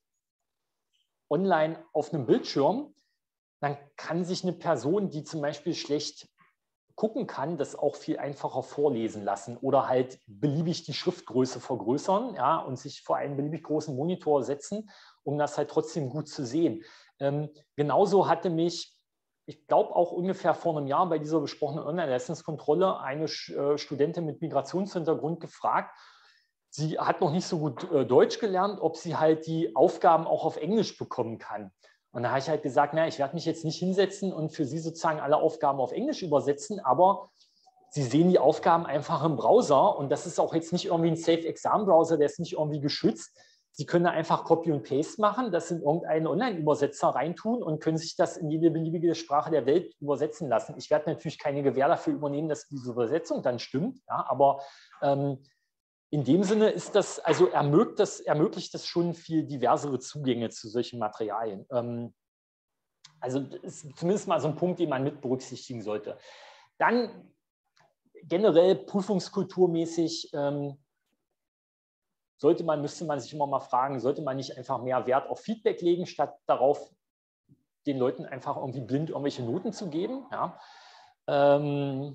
online auf einem Bildschirm, dann kann sich eine Person, die zum Beispiel schlecht gucken kann, das auch viel einfacher vorlesen lassen oder halt beliebig die Schriftgröße vergrößern, ja, und sich vor einen beliebig großen Monitor setzen, um das halt trotzdem gut zu sehen. Ähm, genauso hatte mich, ich glaube auch ungefähr vor einem Jahr bei dieser besprochenen Online-Leistungskontrolle eine äh, Studentin mit Migrationshintergrund gefragt. Sie hat noch nicht so gut äh, Deutsch gelernt, ob sie halt die Aufgaben auch auf Englisch bekommen kann. Und da habe ich halt gesagt, na, ich werde mich jetzt nicht hinsetzen und für Sie sozusagen alle Aufgaben auf Englisch übersetzen, aber Sie sehen die Aufgaben einfach im Browser und das ist auch jetzt nicht irgendwie ein Safe-Exam-Browser, der ist nicht irgendwie geschützt. Sie können da einfach Copy und Paste machen, das in irgendeinen Online-Übersetzer reintun und können sich das in jede beliebige Sprache der Welt übersetzen lassen. Ich werde natürlich keine Gewähr dafür übernehmen, dass diese Übersetzung dann stimmt, ja, aber ähm, in dem Sinne ist das, also ermöglicht das, ermöglicht das schon viel diversere Zugänge zu solchen Materialien. Ähm, also das ist zumindest mal so ein Punkt, den man mit berücksichtigen sollte. Dann generell prüfungskulturmäßig ähm, sollte man, müsste man sich immer mal fragen, sollte man nicht einfach mehr Wert auf Feedback legen, statt darauf, den Leuten einfach irgendwie blind irgendwelche Noten zu geben. Ja. Ähm,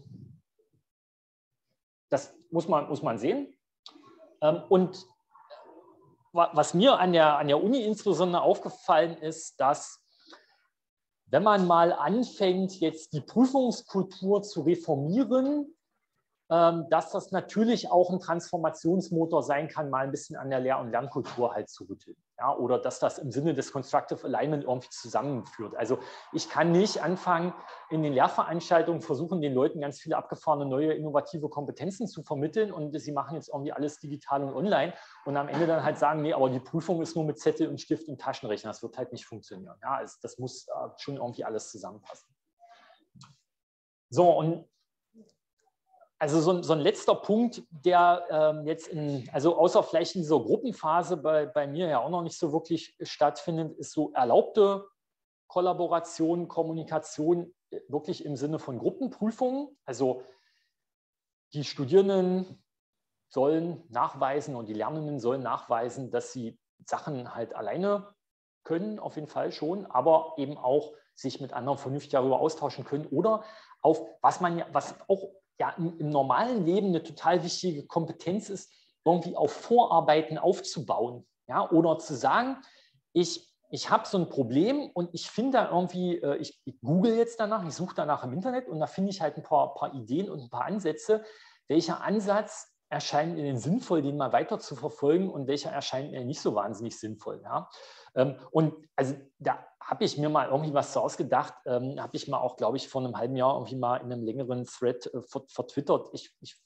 das muss man, muss man sehen. Und was mir an der, an der Uni insbesondere aufgefallen ist, dass wenn man mal anfängt, jetzt die Prüfungskultur zu reformieren, dass das natürlich auch ein Transformationsmotor sein kann, mal ein bisschen an der Lehr- und Lernkultur halt zu rütteln. Ja, oder dass das im Sinne des Constructive Alignment irgendwie zusammenführt. Also ich kann nicht anfangen, in den Lehrveranstaltungen versuchen, den Leuten ganz viele abgefahrene, neue, innovative Kompetenzen zu vermitteln und sie machen jetzt irgendwie alles digital und online und am Ende dann halt sagen, nee, aber die Prüfung ist nur mit Zettel und Stift und Taschenrechner. Das wird halt nicht funktionieren. Ja, also das muss schon irgendwie alles zusammenpassen. So, und also so ein, so ein letzter Punkt, der ähm, jetzt in, also außer vielleicht in dieser Gruppenphase bei, bei mir ja auch noch nicht so wirklich stattfindet, ist so erlaubte Kollaboration, Kommunikation wirklich im Sinne von Gruppenprüfungen. Also die Studierenden sollen nachweisen und die Lernenden sollen nachweisen, dass sie Sachen halt alleine können, auf jeden Fall schon, aber eben auch sich mit anderen vernünftig darüber austauschen können oder auf, was man ja, was auch ja im, im normalen Leben eine total wichtige Kompetenz ist, irgendwie auf Vorarbeiten aufzubauen. Ja, oder zu sagen, ich, ich habe so ein Problem und ich finde da irgendwie, äh, ich, ich google jetzt danach, ich suche danach im Internet und da finde ich halt ein paar, paar Ideen und ein paar Ansätze. Welcher Ansatz erscheint mir denn sinnvoll, den mal weiter zu verfolgen und welcher erscheint mir nicht so wahnsinnig sinnvoll. Ja? Und also da habe ich mir mal irgendwie was so ausgedacht, ähm, habe ich mal auch, glaube ich, vor einem halben Jahr irgendwie mal in einem längeren Thread äh, vertwittert ich, ich,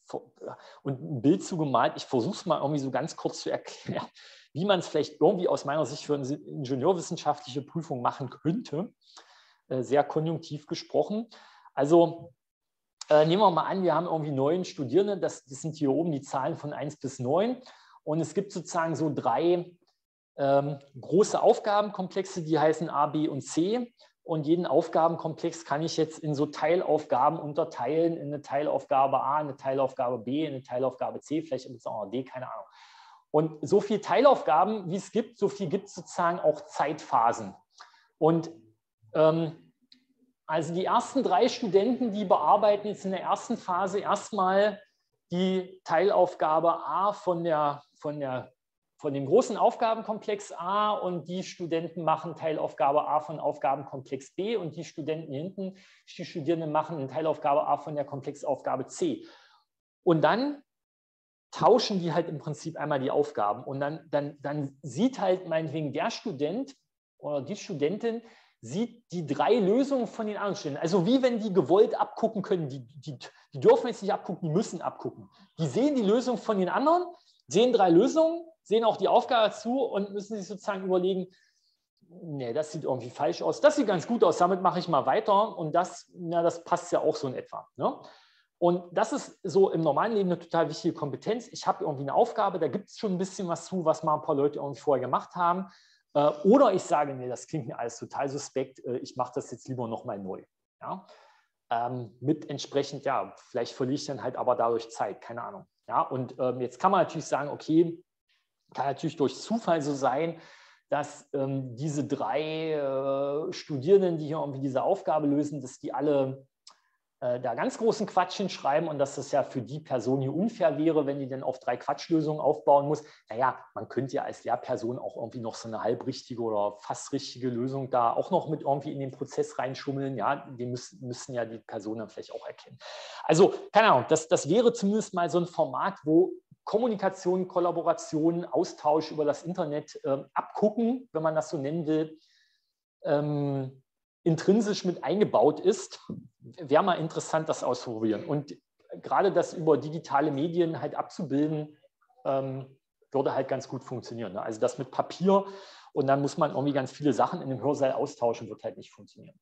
und ein Bild zugemalt. Ich versuche es mal irgendwie so ganz kurz zu erklären, wie man es vielleicht irgendwie aus meiner Sicht für eine ingenieurwissenschaftliche Prüfung machen könnte. Äh, sehr konjunktiv gesprochen. Also Äh, nehmen wir mal an, wir haben irgendwie neun Studierende, das, das sind hier oben die Zahlen von eins bis neun und es gibt sozusagen so drei ähm, große Aufgabenkomplexe, die heißen A, B und C und jeden Aufgabenkomplex kann ich jetzt in so Teilaufgaben unterteilen, in eine Teilaufgabe A, eine Teilaufgabe B, eine Teilaufgabe C, vielleicht gibt es auch noch D, keine Ahnung. Und so viele Teilaufgaben, wie es gibt, so viel gibt es sozusagen auch Zeitphasen. Und ähm, also die ersten drei Studenten, die bearbeiten jetzt in der ersten Phase erstmal die Teilaufgabe A von, der, von, der, von dem großen Aufgabenkomplex A und die Studenten machen Teilaufgabe A von Aufgabenkomplex B und die Studenten hinten, die Studierenden machen eine Teilaufgabe A von der Komplexaufgabe C. Und dann tauschen die halt im Prinzip einmal die Aufgaben und dann, dann, dann sieht halt meinetwegen der Student oder die Studentin, sieht die drei Lösungen von den anderen Studenten. Also wie wenn die gewollt abgucken können, die, die, die dürfen jetzt nicht abgucken, die müssen abgucken. Die sehen die Lösung von den anderen, sehen drei Lösungen, sehen auch die Aufgabe dazu und müssen sich sozusagen überlegen, nee, das sieht irgendwie falsch aus, das sieht ganz gut aus, damit mache ich mal weiter und das, na, das passt ja auch so in etwa. Ne? Und das ist so im normalen Leben eine total wichtige Kompetenz. Ich habe irgendwie eine Aufgabe, da gibt es schon ein bisschen was zu, was mal ein paar Leute irgendwie vorher gemacht haben. Oder ich sage, nee, das klingt mir alles total suspekt, ich mache das jetzt lieber nochmal neu. Ja? Ähm, mit entsprechend, ja, vielleicht verliere ich dann halt aber dadurch Zeit, keine Ahnung. Ja? Und ähm, jetzt kann man natürlich sagen, okay, kann natürlich durch Zufall so sein, dass ähm, diese drei äh, Studierenden, die hier irgendwie diese Aufgabe lösen, dass die alle äh, da ganz großen Quatsch hinschreiben und dass das ja für die Person hier unfair wäre, wenn die dann auf drei Quatschlösungen aufbauen muss. Naja, man könnte ja als Lehrperson auch irgendwie noch so eine halbrichtige oder fast richtige Lösung da auch noch mit irgendwie in den Prozess reinschummeln. Ja, die müssen, müssen ja die Personen dann vielleicht auch erkennen. Also, keine Ahnung, das, das wäre zumindest mal so ein Format, wo Kommunikation, Kollaboration, Austausch über das Internet äh, abgucken, wenn man das so nennen will, ähm, intrinsisch mit eingebaut ist. Wäre mal interessant, das auszuprobieren. Und gerade das über digitale Medien halt abzubilden, ähm, würde halt ganz gut funktionieren. Ne? Also das mit Papier und dann muss man irgendwie ganz viele Sachen in dem Hörsaal austauschen, wird halt nicht funktionieren.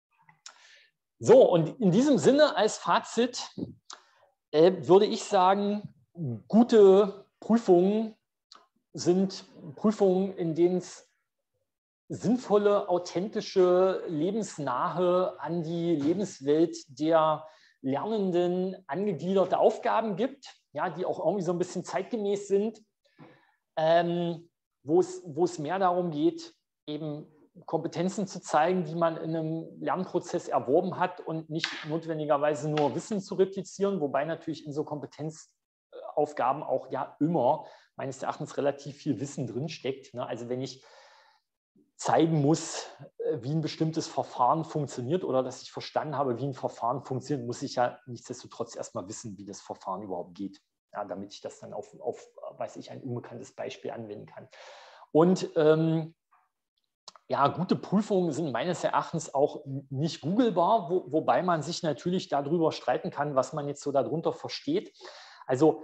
So, und in diesem Sinne als Fazit äh, würde ich sagen, gute Prüfungen sind Prüfungen, in denen es sinnvolle, authentische, lebensnahe, an die Lebenswelt der Lernenden angegliederte Aufgaben gibt, ja, die auch irgendwie so ein bisschen zeitgemäß sind, ähm, wo es, wo es mehr darum geht, eben Kompetenzen zu zeigen, die man in einem Lernprozess erworben hat und nicht notwendigerweise nur Wissen zu replizieren, wobei natürlich in so Kompetenzaufgaben auch ja immer meines Erachtens relativ viel Wissen drinsteckt. Ne? Also wenn ich zeigen muss, wie ein bestimmtes Verfahren funktioniert oder dass ich verstanden habe, wie ein Verfahren funktioniert, muss ich ja nichtsdestotrotz erstmal wissen, wie das Verfahren überhaupt geht, ja, damit ich das dann auf, auf, weiß ich, ein unbekanntes Beispiel anwenden kann. Und ähm, ja, gute Prüfungen sind meines Erachtens auch nicht googelbar, wo, wobei man sich natürlich darüber streiten kann, was man jetzt so darunter versteht. Also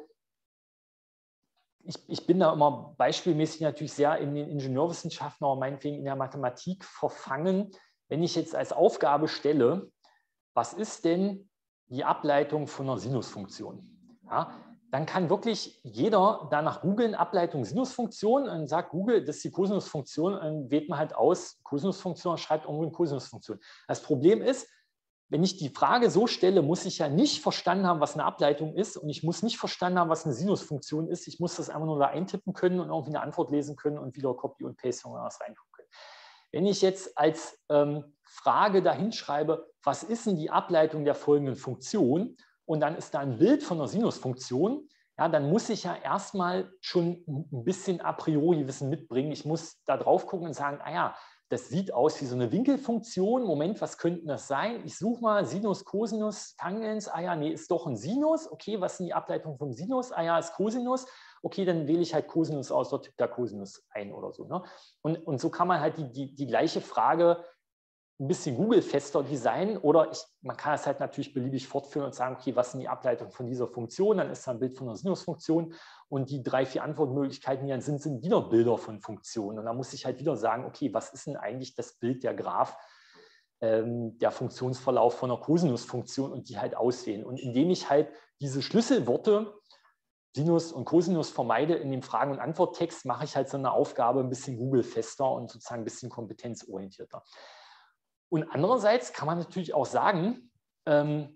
Ich, ich bin da immer beispielmäßig natürlich sehr in den Ingenieurwissenschaften, aber meinetwegen in der Mathematik verfangen. Wenn ich jetzt als Aufgabe stelle, was ist denn die Ableitung von einer Sinusfunktion? Ja, dann kann wirklich jeder danach googeln, Ableitung Sinusfunktion, und sagt Google, das ist die Kosinusfunktion, und wählt man halt aus, Kosinusfunktion, schreibt irgendwo eine Kosinusfunktion. Das Problem ist, wenn ich die Frage so stelle, muss ich ja nicht verstanden haben, was eine Ableitung ist, und ich muss nicht verstanden haben, was eine Sinusfunktion ist. Ich muss das einfach nur da eintippen können und irgendwie eine Antwort lesen können und wieder Copy und Paste und was reintun können. Wenn ich jetzt als ähm, Frage dahin schreibe, was ist denn die Ableitung der folgenden Funktion, und dann ist da ein Bild von einer Sinusfunktion, ja, dann muss ich ja erstmal schon ein bisschen a priori Wissen mitbringen. Ich muss da drauf gucken und sagen, ah ja, das sieht aus wie so eine Winkelfunktion. Moment, was könnte das sein? Ich suche mal Sinus, Cosinus, Tangens. Ah ja, nee, ist doch ein Sinus. Okay, was sind die Ableitungen vom Sinus? Ah ja, ist Cosinus. Okay, dann wähle ich halt Cosinus aus, dort tippt da Cosinus ein oder so. Ne? Und, und so kann man halt die, die, die gleiche Frage ein bisschen Google-fester designen, oder ich, man kann es halt natürlich beliebig fortführen und sagen, okay, was sind die Ableitungen von dieser Funktion? Dann ist da ein Bild von einer Sinusfunktion, und die drei, vier Antwortmöglichkeiten, die dann sind, sind wieder Bilder von Funktionen. Und dann muss ich halt wieder sagen, okay, was ist denn eigentlich das Bild der Graph, ähm, der Funktionsverlauf von einer Kosinusfunktion, und die halt auswählen. Und indem ich halt diese Schlüsselworte Sinus und Cosinus vermeide in dem Fragen- und Antworttext, mache ich halt so eine Aufgabe ein bisschen Google-fester und sozusagen ein bisschen kompetenzorientierter. Und andererseits kann man natürlich auch sagen, ähm,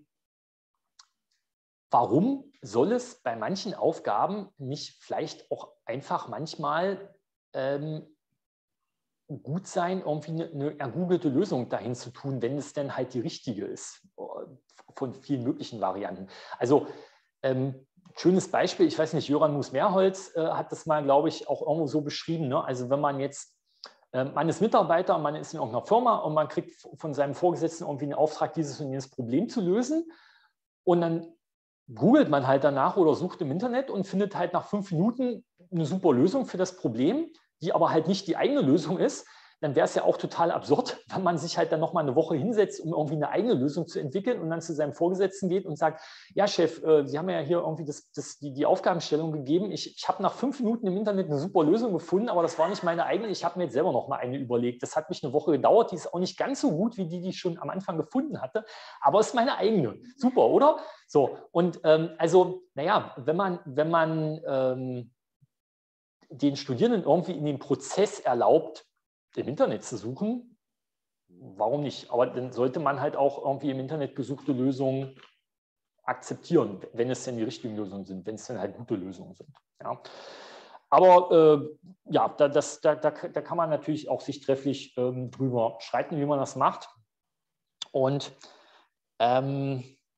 warum soll es bei manchen Aufgaben nicht vielleicht auch einfach manchmal ähm, gut sein, irgendwie eine, eine ergoogelte Lösung dahin zu tun, wenn es denn halt die richtige ist, von vielen möglichen Varianten. Also ähm, schönes Beispiel, ich weiß nicht, Jöran Mus-Mehrholz äh, hat das mal, glaube ich, auch irgendwo so beschrieben. Ne? Also wenn man jetzt Man ist Mitarbeiter und man ist in irgendeiner Firma und man kriegt von seinem Vorgesetzten irgendwie einen Auftrag, dieses und jenes Problem zu lösen. Und dann googelt man halt danach oder sucht im Internet und findet halt nach fünf Minuten eine super Lösung für das Problem, die aber halt nicht die eigene Lösung ist. Dann wäre es ja auch total absurd, wenn man sich halt dann nochmal eine Woche hinsetzt, um irgendwie eine eigene Lösung zu entwickeln, und dann zu seinem Vorgesetzten geht und sagt, ja Chef, äh, Sie haben ja hier irgendwie das, das, die, die Aufgabenstellung gegeben. Ich, ich habe nach fünf Minuten im Internet eine super Lösung gefunden, aber das war nicht meine eigene. Ich habe mir jetzt selber nochmal eine überlegt. Das hat mich eine Woche gedauert. Die ist auch nicht ganz so gut wie die, die ich schon am Anfang gefunden hatte, aber es ist meine eigene. Super, oder? So, und ähm, also, naja, wenn man, wenn man ähm, den Studierenden irgendwie in den Prozess erlaubt, im Internet zu suchen, warum nicht? Aber dann sollte man halt auch irgendwie im Internet gesuchte Lösungen akzeptieren, wenn es denn die richtigen Lösungen sind, wenn es dann halt gute Lösungen sind. Ja. Aber äh, ja, da, das, da, da, da kann man natürlich auch sich trefflich ähm, drüber streiten, wie man das macht. Und ähm,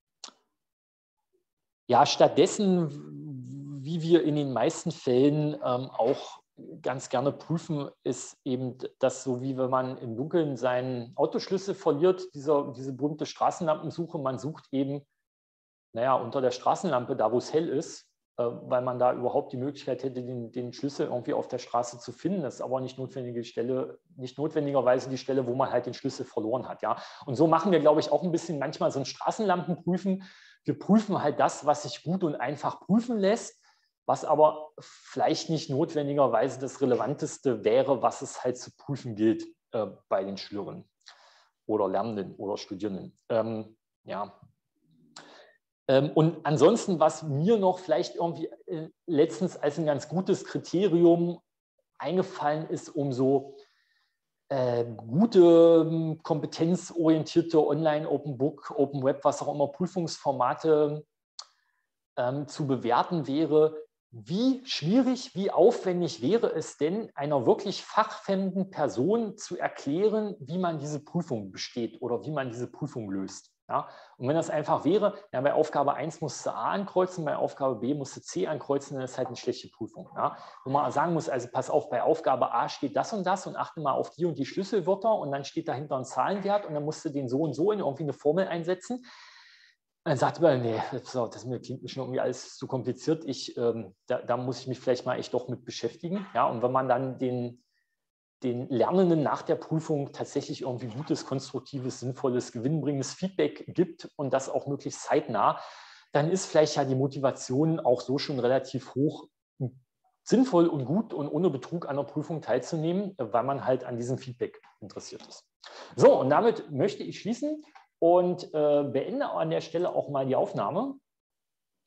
ja, stattdessen, wie wir in den meisten Fällen ähm, auch ganz gerne prüfen, ist eben das so, wie wenn man im Dunkeln seinen Autoschlüssel verliert, dieser, diese berühmte Straßenlampensuche. Man sucht eben, naja, unter der Straßenlampe, da wo es hell ist, äh, weil man da überhaupt die Möglichkeit hätte, den, den Schlüssel irgendwie auf der Straße zu finden. Das ist aber nicht notwendige Stelle, nicht notwendigerweise die Stelle, wo man halt den Schlüssel verloren hat. Ja? Und so machen wir, glaube ich, auch ein bisschen manchmal so ein Straßenlampenprüfen. Wir prüfen halt das, was sich gut und einfach prüfen lässt, was aber vielleicht nicht notwendigerweise das Relevanteste wäre, was es halt zu prüfen gilt äh, bei den Schülerinnen oder Lernenden oder Studierenden. Ähm, ja. Ähm, und ansonsten, was mir noch vielleicht irgendwie äh, letztens als ein ganz gutes Kriterium eingefallen ist, um so äh, gute, kompetenzorientierte Online, Open Book, Open Web, was auch immer, Prüfungsformate ähm, zu bewerten wäre, wie schwierig, wie aufwendig wäre es denn, einer wirklich fachfremden Person zu erklären, wie man diese Prüfung besteht oder wie man diese Prüfung löst. Ja? Und wenn das einfach wäre, ja, bei Aufgabe eins musst du A ankreuzen, bei Aufgabe B musst du C ankreuzen, dann ist halt eine schlechte Prüfung. Ja? Wo man sagen muss, also pass auf, bei Aufgabe A steht das und das und achte mal auf die und die Schlüsselwörter und dann steht dahinter ein Zahlenwert und dann musst du den so und so in irgendwie eine Formel einsetzen. Dann sagt man, nee, das, das klingt mir schon irgendwie alles zu kompliziert. Ich, ähm, da, da muss ich mich vielleicht mal echt doch mit beschäftigen. Ja, und wenn man dann den, den Lernenden nach der Prüfung tatsächlich irgendwie gutes, konstruktives, sinnvolles, gewinnbringendes Feedback gibt und das auch möglichst zeitnah, dann ist vielleicht ja die Motivation auch so schon relativ hoch, sinnvoll und gut und ohne Betrug an der Prüfung teilzunehmen, weil man halt an diesem Feedback interessiert ist. So, und damit möchte ich schließen und äh, beende an der Stelle auch mal die Aufnahme.